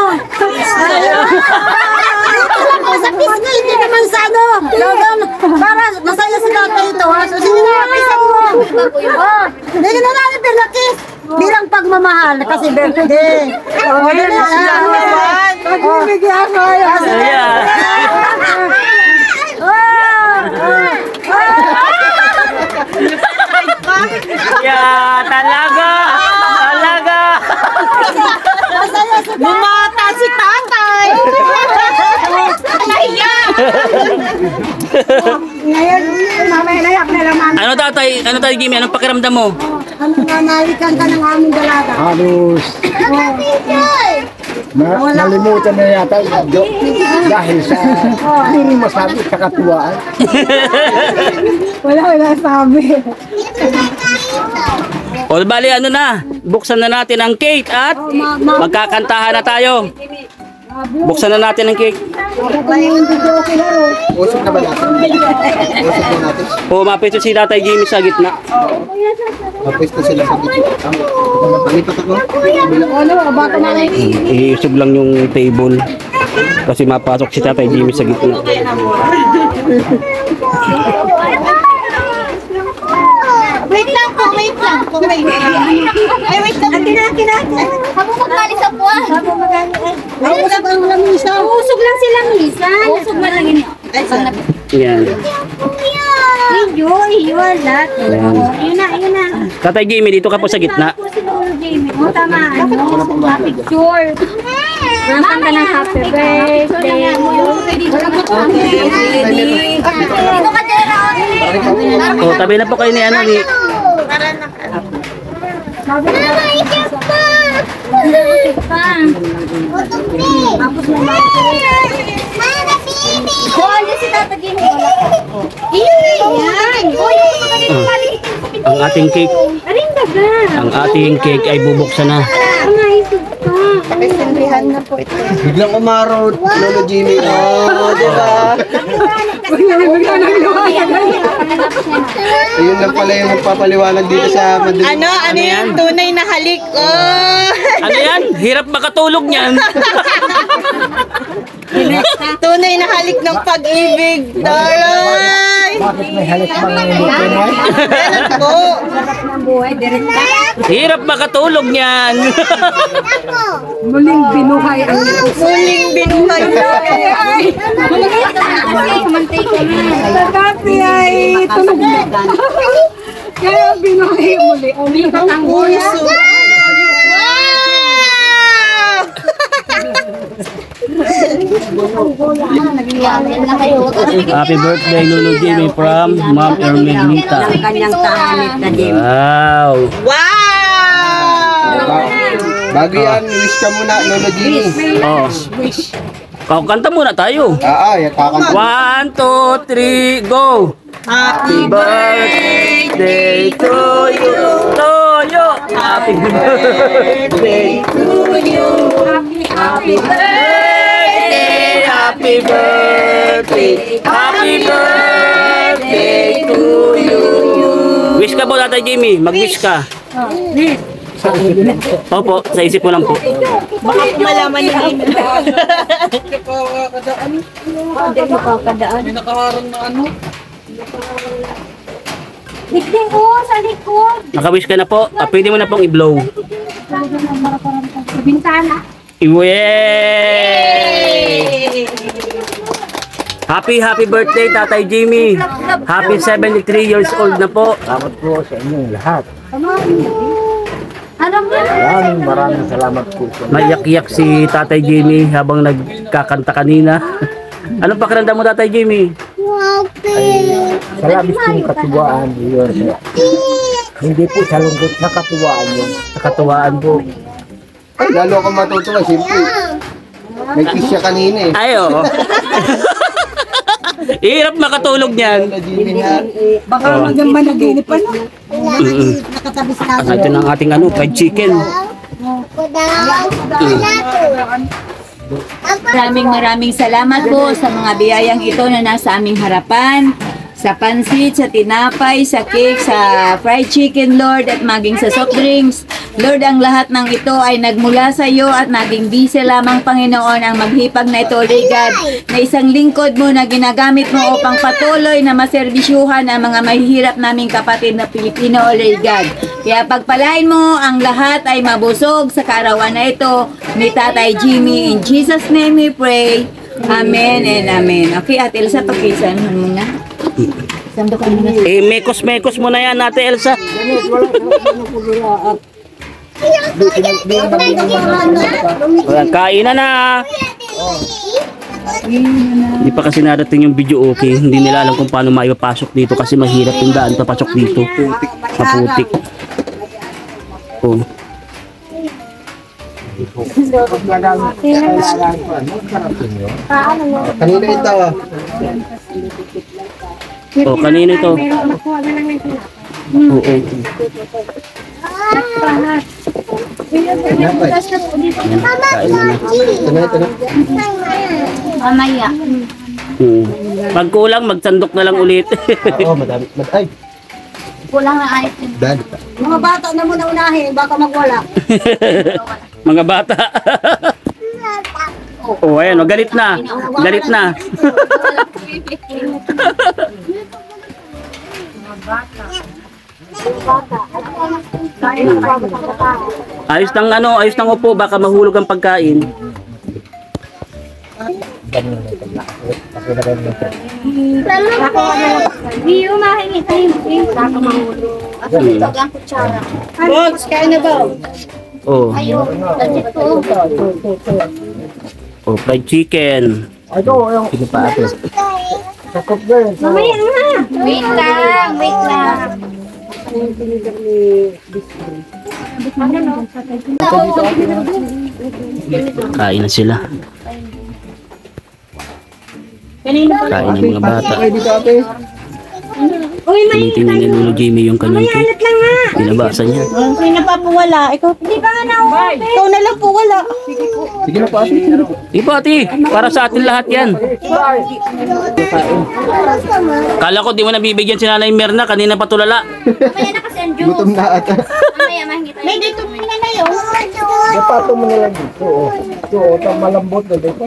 Alam ko sa kiss na, hindi naman sa ano. Para masaya si tatay ito, ha? So, sige na, kiss mo. Hindi na namin pinakiss. Bilang pagmamahal kasi birthday. Oh, hindi na siya naman. Pagbibigyan ko yun. Ayan! Yeah, talaga! Talaga! Bumata si tatay! Nahiya! Ngayon, mamaya nayak na naman. Ano tatay? Ano tatay Jimmy? Anong pakiramdam mo? Ano nga nalikan ka ng aming dalaga? Halos na, nalimutan na yata yung joke dahil sa hindi masabi sa katuwaan. Wala, wala sabi. O bali ano na? Buksan na natin ang cake at magkakantahan na tayo. Buksan na natin ang cake. Usap na ba natin? Usap na natin? O mapito si Tatay Jimmy sa gitna. Mapwesto sila sa bitch. Palipat ako. Ano, baka na lang. Iusog lang yung table. Kasi mapasok si Tatay Jimmy sa gitna. Wait lang po, wait lang po, wait lang. Ay, wait lang. Akin na, akin na. Ako magkali sa buwan. Ako magkali. Usog lang lang isa. Usog lang sila, Misa. Usog na lang yun. Yan. Enjoy, yun lahat. Yan. Yun na, yun na. Tatay Jimmy, dito ka po sa gitna. Si Lolo Jamie. O, tama. Ano? Picture. Nasaan ka ng happy birthday. Okay, ready. Dito ka, Jera. O tabi na po kayo ni ano ni... Mama, ikip pa! Ikip pa! Tapos mo, Mama, baby! Oh, andyan si Tata Jimmy. Yan. Oh, yung magaling ng maliit. Ang ating cake, Aring daga. ang ating cake ay bubuksan na. Ang naisip ka. Kasindihan na po ito. Biglang umaraw, Lolo Jimmy. Oh, diba? Ayun lang pala yung magpapaliwanag dito sa Madrid. Ano? Ano yung tunay na halik? Oh! Ano yan? Hirap makatulog niyan. Tunay na halik ng pag-ibig. Taray! Bakit may halik mga Pinay? Meron po. Hirap makatulog niyan. Muling binuhay ang Muling binuhay na. Dati ay tunog na. Kaya binuhay muli. Umikat ang Puso. Happy birthday, Lolo Jimmy from Ma'am Ermenita. Kanyang tanganit na Jim. Wow. Wow! Bago yan, wish ka muna, Lolo Jimmy. Oh. Kakanta muna tayo. Ah, ah, yan kakanta. One, two, three, go! Happy birthday to you, to you. Happy birthday to you. Happy birthday, happy birthday, happy birthday to you. Wish ka po, Tatay Jimmy. Mag-wish ka. Opo, sa isip ko lang po. Baka malaman niyo. Dikting ko sa likod. Naka-wish ka na po. Ah, pwede mo na pong i-blow. Sa bintana. Yay! Happy, happy birthday, Tatay Jimmy. Happy seventy-three years old na po. Salamat po sa inyong lahat. Ano mo? Maraming maraming salamat po sa Naiyak-iyak si Tatay Jimmy habang nagkakanta kanina. Anong pakiramdam mo, Tatay Jimmy? sa labis kong katuwaan yun. Hindi po sa lungkot na katuwaan yun. Nakatuwaan po. Ay, lalo akong matutuwa, siyempre. May kiss siya kanina eh. Ay, oo. Hirap makatulog niyan. Lolo Jimmy na. Baka hanggang managinip pa na. Mm-mm. At ito na ang ating ano, fried chicken. Maraming maraming salamat po sa mga biyayang ito na nasa aming harapan. Sa pansit, sa tinapay, sa cake, sa fried chicken, Lord, at maging sa soft drinks. Lord, ang lahat ng ito ay nagmula sa iyo at naging bise lamang, Panginoon, ang maghipag na ito, Lord God, na isang lingkod mo na ginagamit mo upang patuloy na maserbisyuhan ang mga mahihirap naming kapatid na Pilipino, Lord God. Kaya pagpalain mo, ang lahat ay mabusog sa kaarawan na ito ni Tatay Jimmy. In Jesus' name we pray. Amen and amen. Okay, Ate Elsa, pakisan mo muna. Sando ka muna. Eh, mekos-mekos mo na yan, Ate Elsa. Ayan, kain na na. Hindi pa kasi narating yung video okay. Hindi nila alam kung paano maipapasok dito kasi mahirap yung daan papasok dito. Maputik. Oh. Kanina ito ah. Oh, kanino ito? Oo. Oh, Ayan, kain na na. Ito na, ito na. Mamaya. Hmm. Pag kulang, magsandok na lang ulit. Oo, madami. Mad ay, Kulang na item. dad. Mga bata na muna unahin, baka magwala. Mga bata. Oh, ayan, oh, galit na. Galit na. Ayos ng ano, ayos ng upo, baka mahulog ang pagkain. Hindi umahingi tayo. Baka mahulog. Asa dito ang kutsara. Box, kain na ba? Oh, Ayun. That's po. oh, fried chicken. Sino pa ate? Mamaya na. Wait lang. Wait lang. Kain na sila. Kain ng mga bata. Uy, may Tinitingnan ni Lolo Jimmy yung kanyang cake. lang nga. Binabasa niya. Sino pa po wala? Ikaw, di ba nga na Ikaw na lang po wala. Sige na po ate. Ipo ate, para sa atin lahat yan. Kala ko di mo nabibigyan si Nanay Merna, kanina pa tulala. Mamaya na kasi ang juice. Gutom na ata. Mamaya mahingit. May dito muna na yun. Dapato mo na lang dito. Oh. Ito, oh, ito, malambot na dito.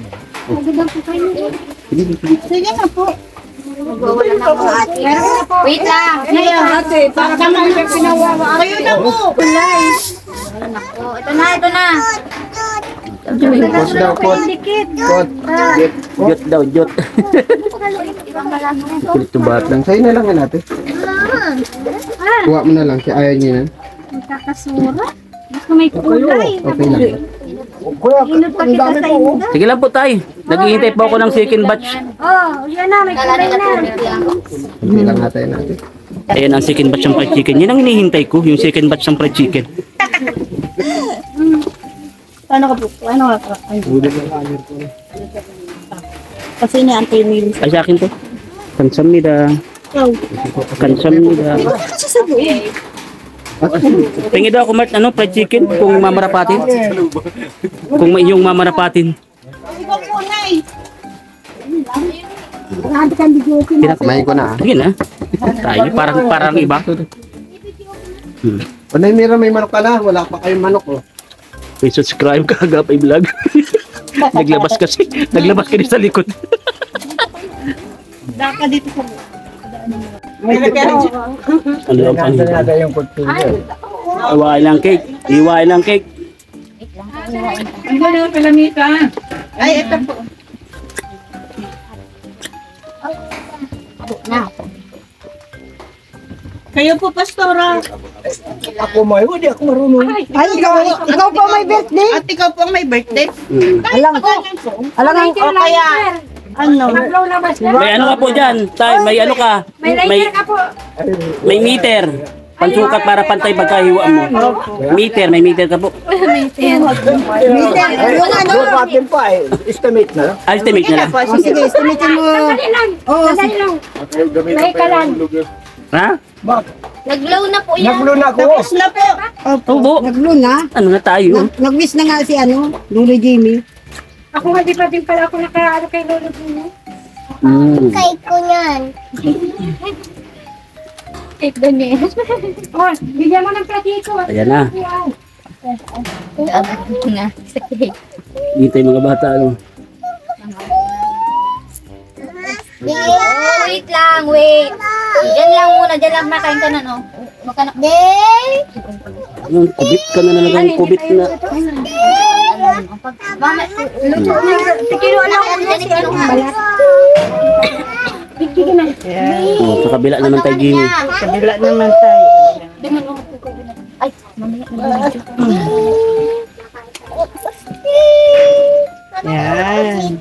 Sige na po. Wait lang. Ngayon. Para naman yung pinawawa. Kayo na po. Kulay. Ito na, ito na. Pot daw, pot. Pot. Jot daw, jot. Kulit to bata. Lang sa'yo na lang yan ate. Kuha mo na lang. Si ayaw niya na. Kakasura. Gusto may kulay. Okay lang. Kuya, ang dami po. Oh. Sige lang po tay. Naghihintay po ako ng second batch. Oh, yan na. May kulay na. Hindi lang natin natin. Ayan ang second batch ng fried chicken. Yan ang hinihintay ko, yung second batch ng fried chicken. Paano ka po? Ano ka po? Kasi ni Auntie Mills. Ay sa akin to. Kansamnida. Kansamnida. Pingi daw ako Mart, ano, fried chicken kung mamarapatin. Kung may yung mamarapatin. Kumain ko na ah. Sige na. Tayo parang parang iba. Hmm. Panay Mira, may manok ka na. Wala pa kayong manok oh. May subscribe ka Agapay Vlog. Naglabas kasi. Naglabas ka sa likod. Daka dito po. Ano ang panito? Nada yung kutsilyo. Iwain lang cake. Iwain lang cake. Ano na yung pilamita? Ay, ito po. Na. Kayo po, Pastora. Ako may, hindi ako marunong. Ay, ikaw, ikaw po may birthday? At ikaw po ang may birthday. Alam ko. Alam ko. O kaya, ano? May ano ka po dyan? Tay, may ano ka? May ka po. May meter. Pansukat para pantay pagkahiwa mo. Meter, may meter ka po. Meter. Yung ano? Doon natin pa eh. Estimate na. Estimate na lang. O sige, estimate mo. Oo, sige. May kalan. Ha? Nag-glow na po yan. Naglo na ako. Tapos na po. Opo. Naglo na. Ano na tayo? Nag-wish na nga si ano, Lolo Jimmy. Ako nga di pa din pala ako nakaano kay Lolo Jimmy. Mm. Cake ko yan. Cake din eh. Oh, bigyan mo ng platito. Ayan na. Nga, sa cake. Hintay mga bata. Ano? Oh, wait lang, wait. Diyan lang muna, diyan lang makain ka na, no? Makanak. Day! Yung kubit ka na nalagang kubit na. Mama, luto na. Tikilo lang ako na si ano balat. Bigyan na. Oh, sa kabila naman tayo, Jimmy. Kabila naman tayo. Ay, mamaya na. Yan.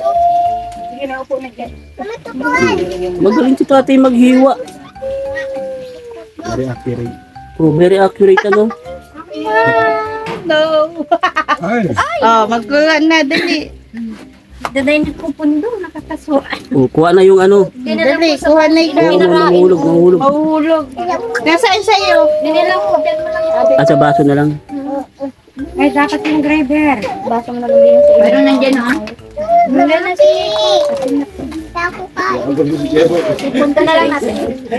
Magaling si tatay maghiwa. Very accurate. Oh, very accurate ano. No. Oh, magkuha na, dali. Daday na po pundo, nakakasuan. Oh, kuha na yung ano. Dali, kuha na yung Oh, mahulog, mahulog. mahulog. Nasaan sa'yo? Dili lang po, dyan mo lang. Ah, sa baso na lang. Ay, dapat yung driver. Basa mo na lang din sa iyo. Pero nandiyan na. Nandiyan na si... Punta na lang natin.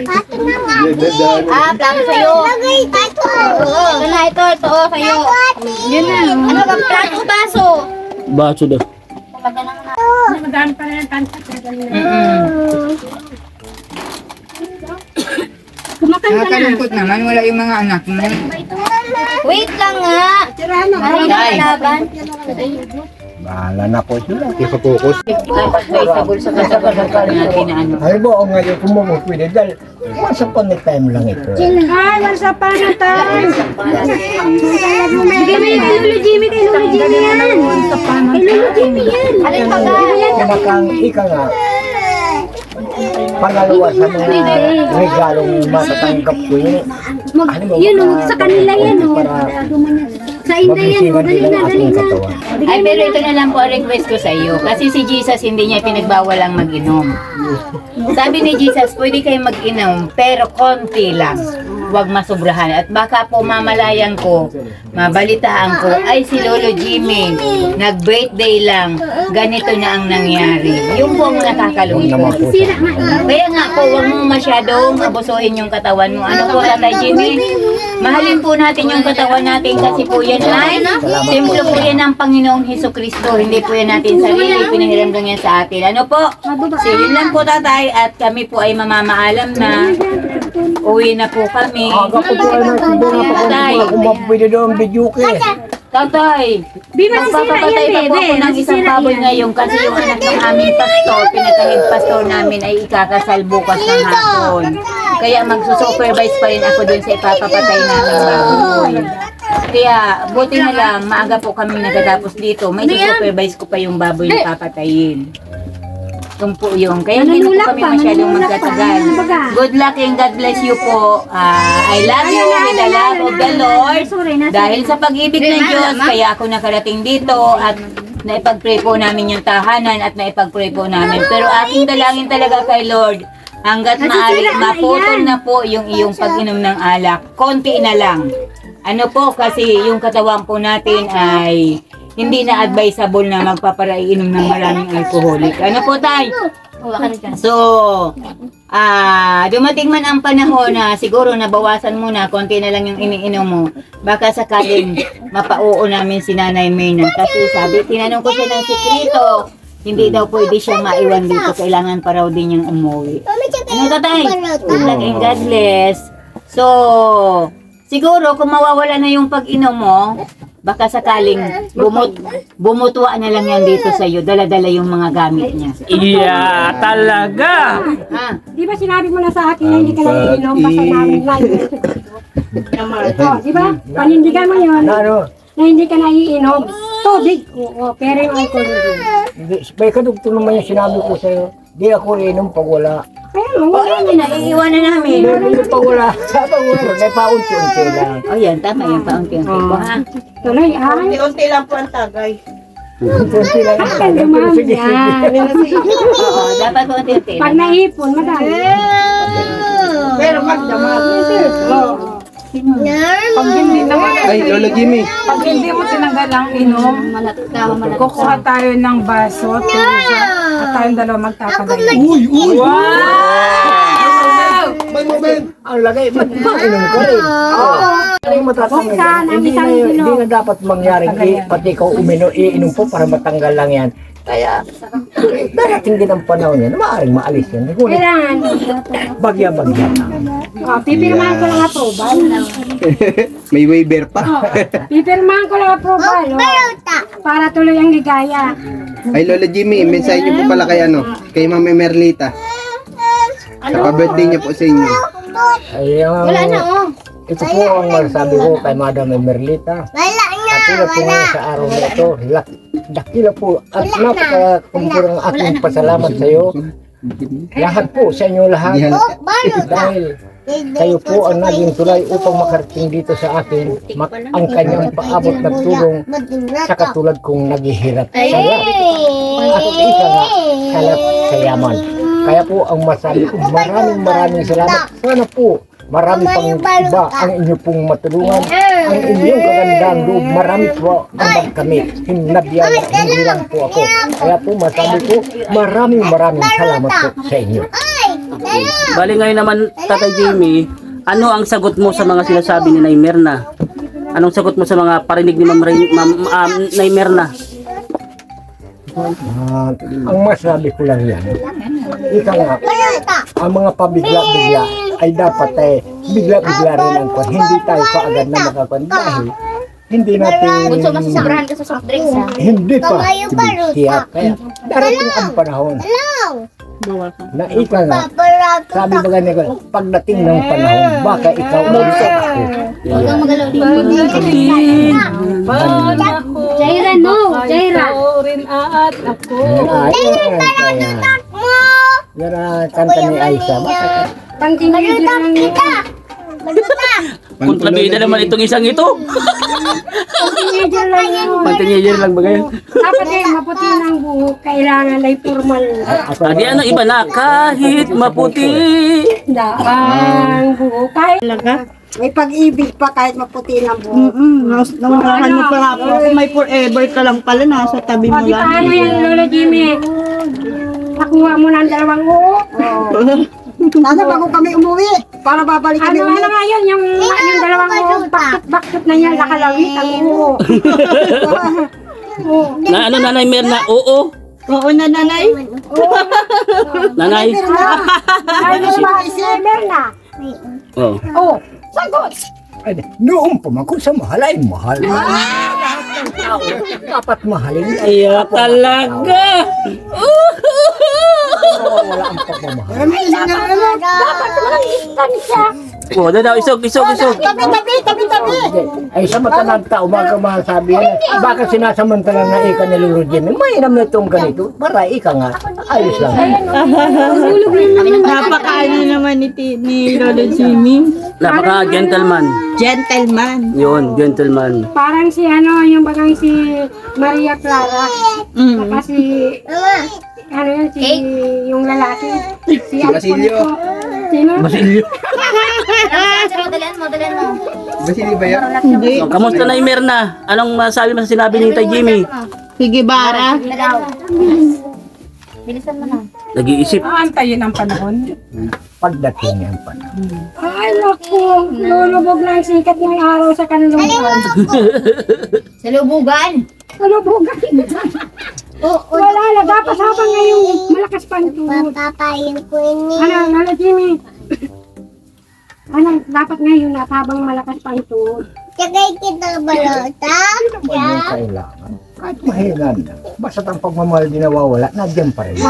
Ah, plano sa'yo. Ito na, ito, ito, oh, sa'yo. Yun na. Ano bang plano o baso? Baso daw. Talaga na na. Madaan pa na yung tantas. Kumakain ka na. Nakakalungkot naman, wala yung mga anak mo. Wait lang nga. Ay, nakalaban. Bahala na po sila. Ipapokus. Ay, sa bulsa ka sa kasakal natin na ano. Ay mo, ang ngayon kung mo pwede dahil once upon a time lang ito. Ay, once upon a time. Bigay mo yung kay Lolo Jimmy, kay Lolo Jimmy yan. Kay Lolo Jimmy yan. Alin pa ba? Pinakang ika nga. Pangalawa sa mga regalong matatanggap ko yun. Mag, yun o, sa kanila yan o. Para Sa Inday yan, mabisigan dali din na, ang dali aking na. katawan. Ay, pero ito na lang po ang request ko sa iyo. Kasi si Jesus, hindi niya pinagbawal ang mag-inom. Sabi ni Jesus, pwede kayo mag-inom, pero konti lang. Huwag masobrahan. At baka po mamalayan ko, mabalitaan ko, ay si Lolo Jimmy, nag-birthday lang, ganito na ang nangyari. Yung po ang nakakalungkot. Sira nga yan. Kaya nga po, huwag mo masyadong abusuhin yung katawan mo. Ano po, Tatay Jimmy? Mahalin po natin yung katawan natin kasi po yan ay templo po yan ng Panginoong Hesukristo. Hindi po yan natin sarili, pinahiram lang yan sa atin. Ano po? So, yun lang po, Tatay, at kami po ay mamamaalam na. Uwi na po kami. Aga ko po ay nakikinig na Tatay, pa kung mapwede daw ang video ko eh. Tatay, magpapapatay pa po ako ng isang baboy ngayon kasi yung anak ng aming pastor, pinakahid pastor namin ay ikakasal bukas ng hapon. Kaya magsusupervise pa rin ako dun sa ipapapatay namin baboy. Kaya buti na lang, maaga po kami nagatapos dito. May susupervise ko pa yung baboy na papatayin. Yung po yung. Kaya hindi na po kami masyadong magtatagal. Good luck and God bless you po. Uh, I love you with the love of the Lord. Dahil sa pag-ibig ng Diyos, kaya ako nakarating dito at naipag-pray po namin yung tahanan at naipag-pray po namin. Pero aking dalangin talaga kay Lord, hanggat maaari, maputol na po yung iyong pag-inom ng alak. Konti na lang. Ano po, kasi yung katawan po natin ay hindi na advisable na magpaparainom ng maraming alcoholic. Ano po, Tay? So, ah, dumating man ang panahon na siguro nabawasan mo na, konti na lang yung iniinom mo. Baka sakaling mapauo namin si Nanay Mayna. Kasi sabi, tinanong ko siya ng sekreto, hindi daw pwede siya maiwan dito. Kailangan pa raw din niyang umuwi. Ano, Tatay? Good luck and God bless. So, siguro kung mawawala na yung pag-inom mo, baka sakaling bumut bumutwa na lang yan dito sa iyo, dala-dala yung mga gamit niya. Iya, talaga. Ha? Di ba sinabi mo na sa akin na hindi ka naiinom basta namin lang. Oh, di ba? Panindigan mo yun Na ano? na hindi ka naiinom. Tubig. Oo, pero yung alcohol hindi. May kadugtong naman yung sinabi ko sa'yo. Di ako inom pag wala. Kaya O, ayun na, iiwanan namin. Hindi pag wala. Sa pag wala. May paunti-unti lang. O yan, tama yung paunti-unti po, ha? tuloy ay. Unti lang po ang tagay. Unti lang. Ay, lumam Sige, sige. yan. Oo, dapat unti-unti. Pag naipon, madami. Pero magdamag. Pag hindi naman, Ay, Lolo Jimmy. Pag hindi mo tinanggal ang inom, kukuha tayo ng baso, tubig, at tayong dalawa magtapagay. Uy, uy. Ang lagay, ba't mainom ka rin? Oo. Ang matatanggal yan. Hindi na, hindi na dapat mangyari. Eh, pati ikaw umino, iinom po para matanggal lang yan. Kaya, darating din ang panahon yan. Maaaring maalis yan. Ngunit, kailangan. bagya-bagya na. Oh, pipirmahan ko lang approval. May waiver pa. Pipirmahan ko lang approval. Oh, para tuloy ang ligaya. Ay, Lolo Jimmy, mensahe niyo po pala kay ano, kay Mama Merlita. Sa birthday niya po sa inyo. Ay, um, Wala na, oh. Ito po ang masasabi ko kay Madam Merlita. Wala na, at ito po ngayon sa araw na ito, lak- dakila po at napakakumpurang aking pasalamat sa iyo. Lahat po, sa inyo lahat. Dahil kayo po ang naging tulay upang makarating dito sa akin mak- ang kanyang paabot na tulong sa katulad kong naghihirap sa at isa nga kalat sa yaman. Kaya po ang masabi ko, maraming maraming salamat. Sana po marami pang iba ang inyo pong matulungan. Ang inyong kagandang loob, marami po ang magkamit. Hinabiyaya, hindi lang po ako. Kaya po masabi ko, maraming maraming salamat po sa inyo. Bali ngayon naman, Tatay Jimmy, ano ang sagot mo sa mga sinasabi ni Nay Merna? Anong sagot mo sa mga parinig ni Ma'am Ray- Ma'am um, Nay Merna? Ah, ang masabi ko lang yan, ika nga, ang mga pabigla-bigla ay dapat eh, bigla-bigla rin ang kwan. Hindi tayo kaagad na makakwan dahil hindi natin, Bunso, masisabrahan ka sa soft drinks, ha? hindi pa tiyak. Kaya darating ang panahon na ika nga, sabi ba ganyan ko, pagdating ng panahon, baka ikaw ulit ako. Huwag kang magalaw dito. Jaira, no! Jaira! rin at ako. Yan, yan, kaya, yan ang kanta ni Aisha. Bakit? Pang tinigil lang niya. Kontrabida naman itong isang ito. Teenager lang yun. Pag-teenager lang ba kayo? Dapat eh, maputi ng buhok. Kailangan ay formal. Adi ano iba na kahit maputi. Ang buhok. Kahit May pag-ibig pa kahit maputi ng buhok. Mm-mm. Naunarahan mo pa nga po. Kung may forever ka lang pala, nasa tabi mo Di lang. paano yan, Lola Jimmy? Nakuha mo ng dalawang buhok. Sana bago kami umuwi, para babalik kami Ano, ulit. ano nga yun, yung, yung dalawang buhok, bakit-bakit na yan, nakalawit ang buhok. Na ano nanay Merna? Oo. Oo na, nanay. Nanay. Ano ba, si Merna? Oh. Oh, sagot. Ay, noong pa man kung sa mahal ay mahal. Lahat ng tao dapat mahalin. Iya talaga. Wala ang pagmamahal. Dapat makikita siya. Oh, daw isog isog isog. Tabi, tabi, tabi, tabi. Ay sa matanang tao, mga masabi yan, baka sinasamantala na ika ni Lolo Jimmy, mainam na itong ganito, para ika nga, ayos lang. Napakaano naman ni, Ti- ni Lolo Jimmy. Napaka gentleman. Gentleman. Yun, gentleman. Parang si ano, yung bagang si Maria Clara. Mm. Saka si, ano yun, si, yung lalaki. Si Basilio. Sino? Basilio. Modelan, modelan mo. Hindi. So, kamusta na yung Merna? Anong masabi mo sa sinabi ni Tay Jimmy? Sige, Bara. Bilisan mo na. Nag-iisip. Aantayin ang panahon. Pagdating yan pa na. Ay, naku. Lulubog na ang sikat ng araw sa kanlubugan. Sa lubugan. Sa lubugan. Wala na. Dapat habang ngayong malakas pa ang tuhod. Papapayin ko ini. Ano, Lola Jimmy? Ano, dapat ngayon at habang malakas pa ang tuhod. Kagay kita balota. Huwag yung kailangan. Kahit mahilan na. Basta ang pagmamahal di nawawala, nandiyan pa rin.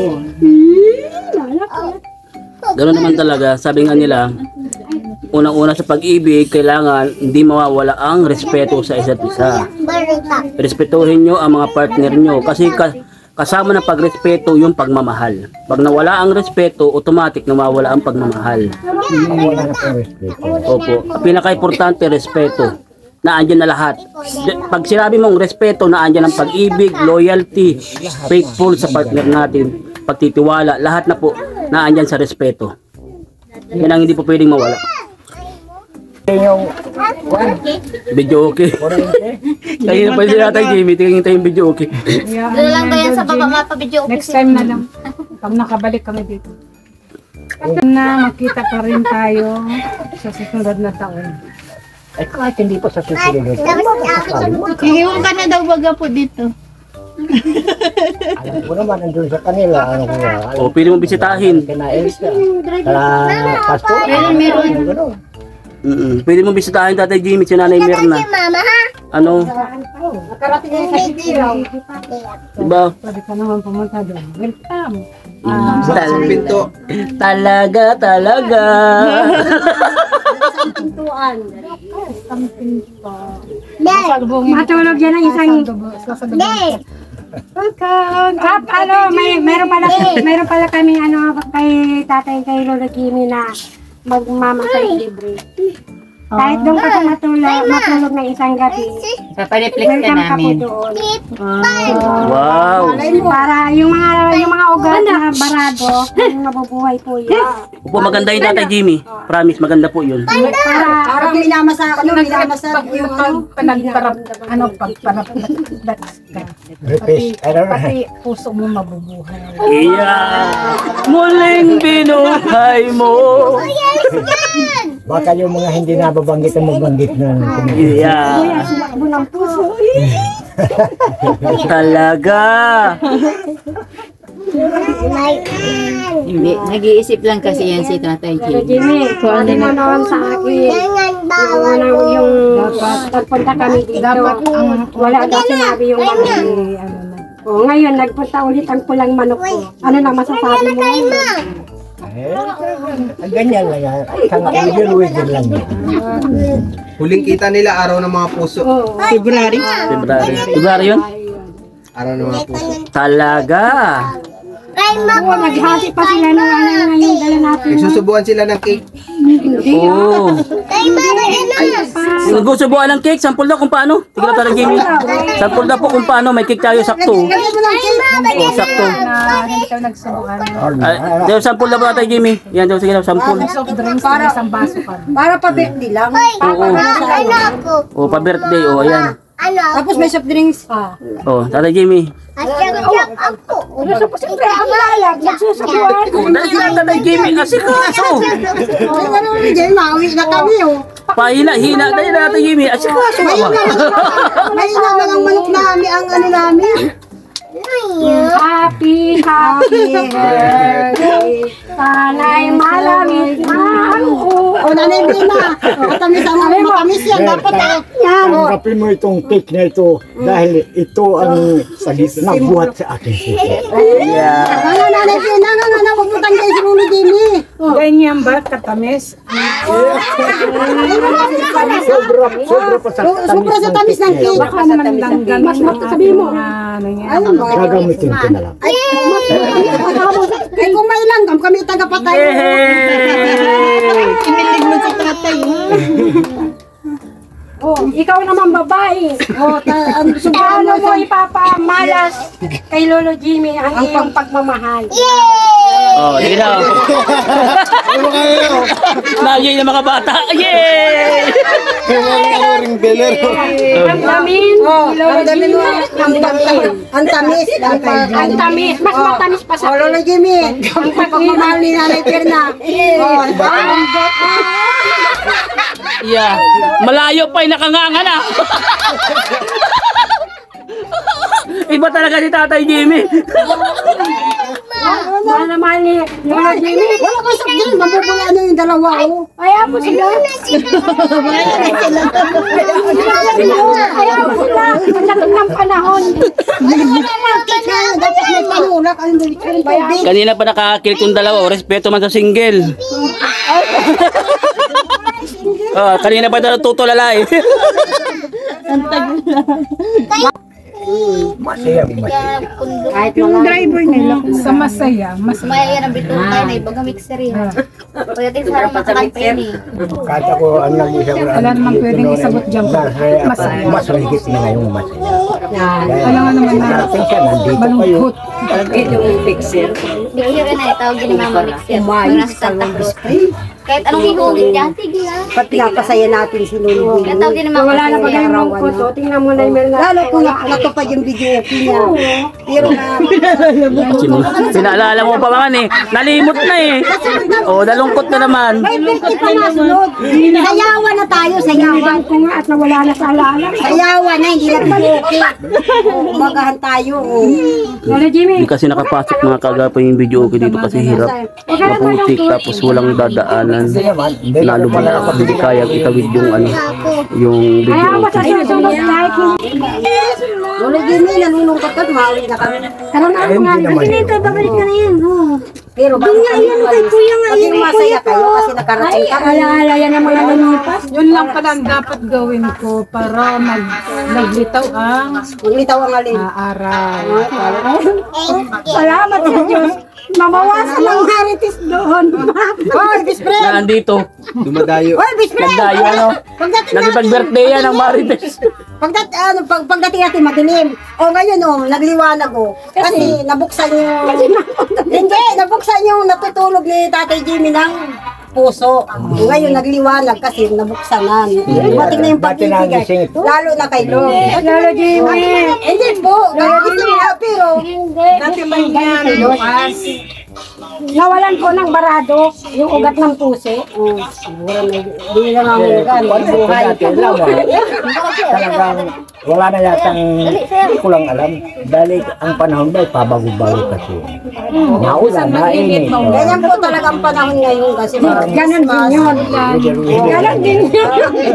Ganoon naman talaga. Sabi nga nila, unang-una sa pag-ibig, kailangan hindi mawawala ang respeto sa isa't isa. Balota. Respetuhin nyo ang mga partner nyo kasi ka, kasama ng pagrespeto yung pagmamahal. Pag nawala ang respeto, automatic nawawala ang pagmamahal. Wala na pong respeto. Opo. Ang pinaka-importante, respeto. Naandyan na lahat. De- Pag sinabi mong respeto, naandyan ang pag-ibig, loyalty, faithful sa partner natin, pagtitiwala, lahat na po naandyan sa respeto. Yan ang hindi po pwedeng mawala. Yung, kwan, Video okay. kurente, Kaya pa sila Tay Jimmy, tingin tayo yung video okay. Doon lang ba yan sa baba mapabidyo? Next time na lang. Pag nakabalik kami dito. Na makita pa rin tayo sa susunod na taon. ay kahit hindi pa sa susunod. Iiwan ka na daw baga po dito. Alam ko naman, andun sa kanila, ano ko yan. O, pwede mo bisitahin. Kina Elsa, kala Pastor, meron, meron. Mm-mm. Pwede mo bisitahin Tatay Jimmy, si Nanay Merna. Mama ha? Ano? Nakarating yan sa Sikilaw. Diba? Pwede ka naman pumunta doon. Welcome. Tal- talaga, talaga. Matulog yan ang isang... Kap, ano, may, meron pala, meron pala kami, ano, kay tatay, kay Lola Jimmy na magmamasay libre. Kahit doon ka pa matulog, matulog na isang gabi. Papareflex ka Welcome ka po namin. doon. Wow. Para yung mga yung mga ugat na barado, yung mabubuhay po yun. Opo, maganda yun Tatay Jimmy. Promise, maganda po yun. Para, Parang minamasa, ano, minamasa yung pagpanagparap, ano, pagpanap, ka. Repeat, I don't know. Pati puso mo mabubuhay. Iya. Muling binuhay mo. Baka yung mga hindi nababanggit ang mabanggit na. Iya. sulakbo ng puso. Talaga. Hindi, nag-iisip lang kasi yan si Tatay Lola Jimmy. Jimmy, sabi mo noon sa akin, yung, yung, yung nagpunta kami dito, wala daw sinabi yung mga ano na. O ngayon, nagpunta ulit ang pulang manok ko. Ano lang masasabi mo ngayon? Eh, ganyan lang yan. Kang wigil-wigil lang yan. Huling kita nila araw ng mga puso. Oo. February. February. February yun? Araw ng mga puso. Talaga. Oo, naghati pa sila ng ano yung dala natin. Nagsusubuan sila ng cake. Oo. Kung gusto buwan ng cake, sample daw kung paano. Tignan tayo Jimmy. Sample daw po kung paano. May cake tayo sakto. Oo, sakto. Ah, daw sample daw tayo Jimmy. Yan daw, sige daw, sample. Para isang baso pa. Para pa birthday lang. Oo. Oo, pa birthday. Oo, ayan. Tapos may soft drinks. Ah. Oo, tatay Jimmy. Siyempre, ang lalag, nagsusubuan. Oo, dali lang tatay Jimmy. Kasi kaso. Ay, ano rin dyan, mauwi na kami oh. Pahila-hila. Dali lang tatay Jimmy. Kasi kaso ba? May ina na lang manok namin ang ano namin. Happy, happy birthday. Sana'y malamit na ang O, Nanay Bina. Matamis ang matamis yan. Dapat ah. Yan. Tanggapin mo itong cake na ito dahil ito ang sagis na buhat sa akin. Yeah. Ano, Nanay Bina, nga nga, huwag mo tanggay si Lolo Jimmy. Ganyan ba katamis? Sobra, sobra pa sa tamis. Sobra sa tamis ng cake. Baka naman lang ganun. Mas sabihin mo. Ay, Gagamitin ko na lang. Ay, kung may langgam, kami taga-patay. Imilig mo sa tatay. Oh, ikaw naman babae. Oh, ta ang Paano mo ipapamalas kay Lolo Jimmy ang iyong pagmamahal? Oh, sige daw. Nagyay ng mga bata. Yay! Ang damin, Oh, Lolo ang dami mo. Jimmy. Ang tamis. Ang tamis. Ang tamis, mas matamis pa sa Oh, Lolo Jimmy. Ang pagmamahal ni Nanay Pirna. Oh, Yeah. Malayo pa yung nakanganga na. Iba talaga si Tatay Jimmy. mahal na mahal ni Lolo Jimmy. wala ka sa din. Mabubula na yung dalawa. Oh. Kaya po sila. Kaya po sila. Pagdating ng panahon. Ay, wala mga cake na. Dapat may panulak. Ano ba yung tubig? Kanina pa nakakilit yung dalawa. Oh, respeto man sa single. Oh, kanina pa daw tutulala eh. Masaya, masaya. Kahit Yung driver nila sa masaya, mas Maya yan ang bituin tayo na ibaga mixer yan. Pagdating sa harap matangay pa yun eh. Kahit ako ang nag-isa ko. wala namang pwedeng isagot dyan. Masaya. Masaya. Mas mahigit na ngayong masaya. Alam nga naman na Narating siya, nandito kayo. malungkot. Mixer na eh, tawag din ni Mama mixer. Umayos sa tapos. Kahit anong hihugin dyan, tigil ha. Pati napasaya natin si Lolo Kaya tawag din ni Mama. Wala na pa kayong lungkot. O, tingnan mo na yung meron na. Lalo kung natupad yung video niya. Pero na, Sino? Pinaalala mo pa man eh. Nalimot na eh. Oh, nalungkot na naman. may birthday pa nasunod. Sayawan na tayo, sayawan. Ko nga at nawala na sa alaala. Sayawan na, hindi na okay. Umagahan tayo. Oh. Lolo Jimmy. Hindi kasi nakapasok mga kagapo yung video okay dito kasi hirap. Maputik tapos walang dadaanan. Lalo ba na hindi kaya itawid yung ano, yung video Kaya mo sa okay. susunod kahit hindi. Lolo Jimmy, nanunungkot ka, mauli na kami. Karoon na ako nga. Ito, babalik ka na yan. Pero ba? Doon nga yan, kay kuya nga yan. Maging masaya kayo kasi nakarating Ay, kami. alaala yan ang mga lumipas. Yun lang pala ang dapat gawin ko para mag naglitaw ang Litaw ang alin. aral. Salamat sa Diyos. Mabawasan ang heritage doon. Hoy, bispre! Na nandito. Dumadayo. Hoy, bispre! Nagdayo ano. Pagdating natin, Nagipag-birthday yan ng Marites. pagdat, ano, pag, pagdating natin madilim. O ngayon oh, nagliwanag oh. Kasi nabuksan yung... Hindi, nabuksan yung natutulog ni Tatay Jimmy ng puso. Ngayon nagliwanag kasi nabuksan na. Dumating na yung Dati na pag-ibig. gising ito. Lalo na kay Lord. Lolo Jimmy. Hindi po, nagising na pero... Dati may ganyan bukas. Nawalan ko ng barado yung ugat ng puso. Oh, siguro na, hindi na namin Ano gano'n. po natin lang talagang wala na yatang hindi ko lang alam dahil ang panahon ba pabago-bago kasi naulan na init Ganyan po talaga ang panahon ngayon kasi Ganon din yun. Ganon din yun.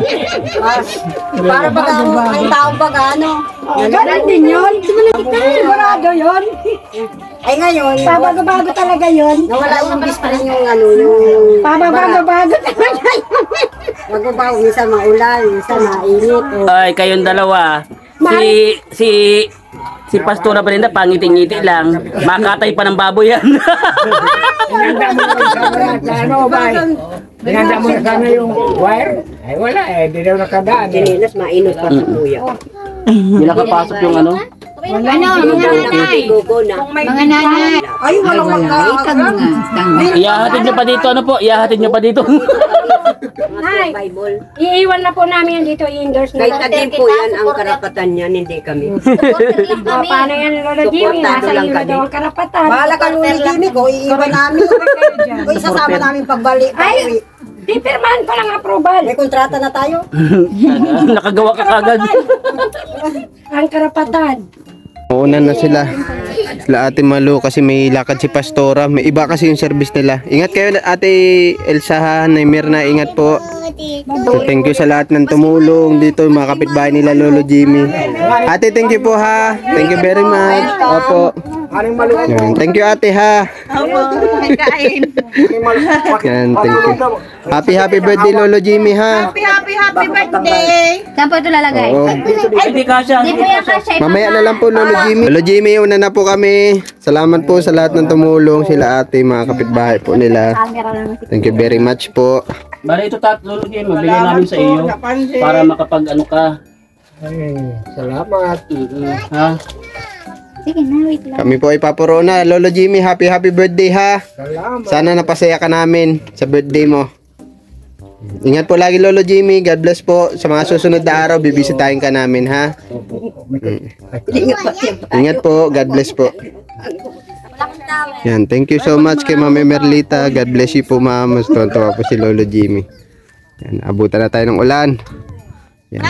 para pag ano, may taong pag ano. Ganon din yun. Sigurado yun. Ay ngayon, Pabago-bago talaga yun. nawala yung bis pa rin yung ano, yung Pababago-bago talaga yun. magbabago, minsan maulan, minsan mainit. Oh. Ay, kayong dalawa. Si si si Pastora Brenda pangiti-ngiti lang. Makatay pa ng baboy yan. ano ba Binanda mo na sana yung wire. Ay wala eh, di daw nakadaan. Dinilas, mainot pa sa kuya. Hindi nakapasok yung ano. Ano, mga nanay. Mga nanay. Ay, walang magkakaroon. Iyahatid nyo pa dito, ano po? Iyahatid nyo pa dito. Ay, iiwan na po namin yan dito, i-endorse na. Kahit agin po yan ang karapatan niyan, hindi kami. O, paano yan, Lola Jimmy? Nasa iyo na daw ang karapatan. Bahala ka Luli Jimmy ko, iiwan namin. O isasama namin pagbalik. Ay, di pirmahan pa lang approval. May kontrata na tayo. Nakagawa ka kagad. Ang karapatan. Una na sila. Sila Ate Malu kasi may lakad si Pastora. May iba kasi yung service nila. Ingat kayo Ate Elsa ha, Mirna, ingat po. So, thank you sa lahat ng tumulong dito, mga kapitbahay nila Lolo Jimmy. Ate, thank you po ha. Thank you very much. Opo. Yan. Thank you ate ha. Yan, thank you. Happy happy birthday Lolo Jimmy ha. Happy, happy, happy birthday! Saan po ito lalagay? Oo. Hindi kasha. Hindi po yan kasya. Mamaya na lang po Lolo Jimmy. Lolo Jimmy, una na po kami. Salamat po sa lahat ng tumulong. Sila ate, mga kapitbahay po nila. Thank you very much po. Bale ito tat, Lolo Jimmy, mabigay namin sa iyo para makapag ano ka. Ay, salamat. Mm-hmm. Ha? Sige na, wait lang. Kami po ay papuro na. Lolo Jimmy, happy happy birthday ha. Salamat. Sana napasaya ka namin sa birthday mo. Ingat po lagi Lolo Jimmy. God bless po. Sa mga susunod na araw, bibisitahin ka namin ha. Mm. Ingat po. God bless po. Yan, thank you so much kay Mami Merlita. God bless you po ma'am. Mas tuwa po si Lolo Jimmy. Yan, abutan na tayo ng ulan. Yan.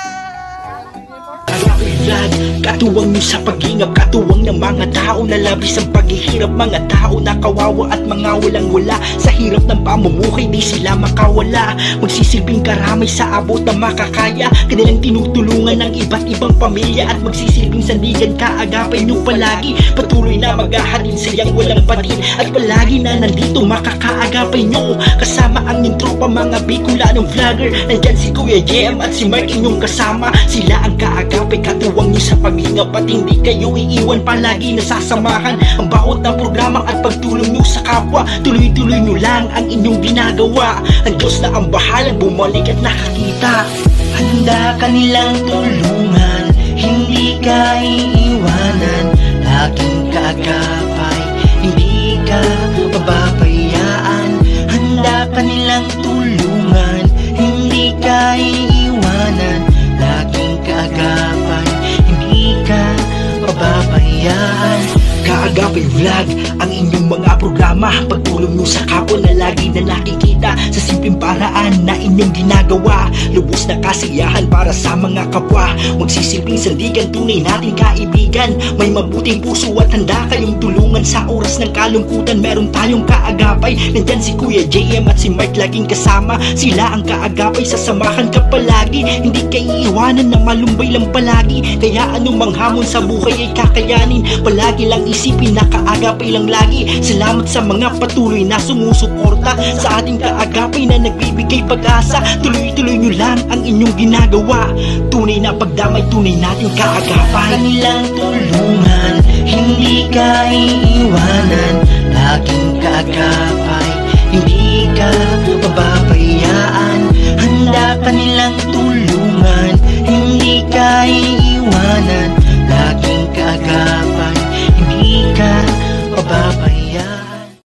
Katuwang nyo sa pag-ingap, katuwang ng mga tao na labis ang paghihirap, mga tao na kawawa at mga walang wala sa hirap ng pamumuhay, di sila makawala. Magsisilbing karamay sa abot na makakaya, kanilang tinutulungan ng iba't ibang pamilya at magsisilbing sandigan, kaagapay nyo palagi. Patuloy na maghahatid sayang walang batid at palagi na nandito makakaagapay nyo. Kasama ang inyong tropa, mga Bicolanong vlogger. Nandyan si Kuya J M at si Mark inyong kasama. Sila ang kaagapay, katuwang nyo sa pag-ingap at hindi kayo iiwan, palagi nasasamahan ang bawat ng programang at pagtulong nyo sa kapwa. Tuloy-tuloy nyo lang ang inyong ginagawa. Ang Diyos na ang bahalang bumalik at nakakita. Handa ka nilang tulungan, hindi ka iiwanan, laging kaagapay, hindi ka pababayaan. Handa ka nilang tulungan, hindi ka iiwanan, laging kaagapay, hindi ka pababayaan. Kaagapay Vlog, ang inyong mga programa, pagtulong nyo sa kapwa na lagi na nakikita sa simpleng paraan na inyong ginagawa. Lubos na kasiyahan para sa mga kapwa, magsisilbing sandigan, tunay nating kaibigan. May mabuting puso at handa kayong tulungan sa oras ng kalungkutan. Meron tayong kaagapay, nandyan si Kuya J M at si Mark laging kasama. Sila ang kaagapay, sasamahan ka palagi, hindi ka iiwanan na malumbay lang palagi. Kaya anumang hamon sa buhay ay kakayanin, palagi lang isipin na kaagapay lang lagi. Salamat sa mga patuloy na sumusuporta sa ating kaagapay na nagbibigay pag-asa. Tuloy-tuloy nyo lang ang inyong ginagawa, tunay na pagdamay, tunay nating kaagapay. Kanilang tulungan, hindi ka iiwanan, laging kaagapay, hindi ka pababayaan. Handa ka nilang tulungan,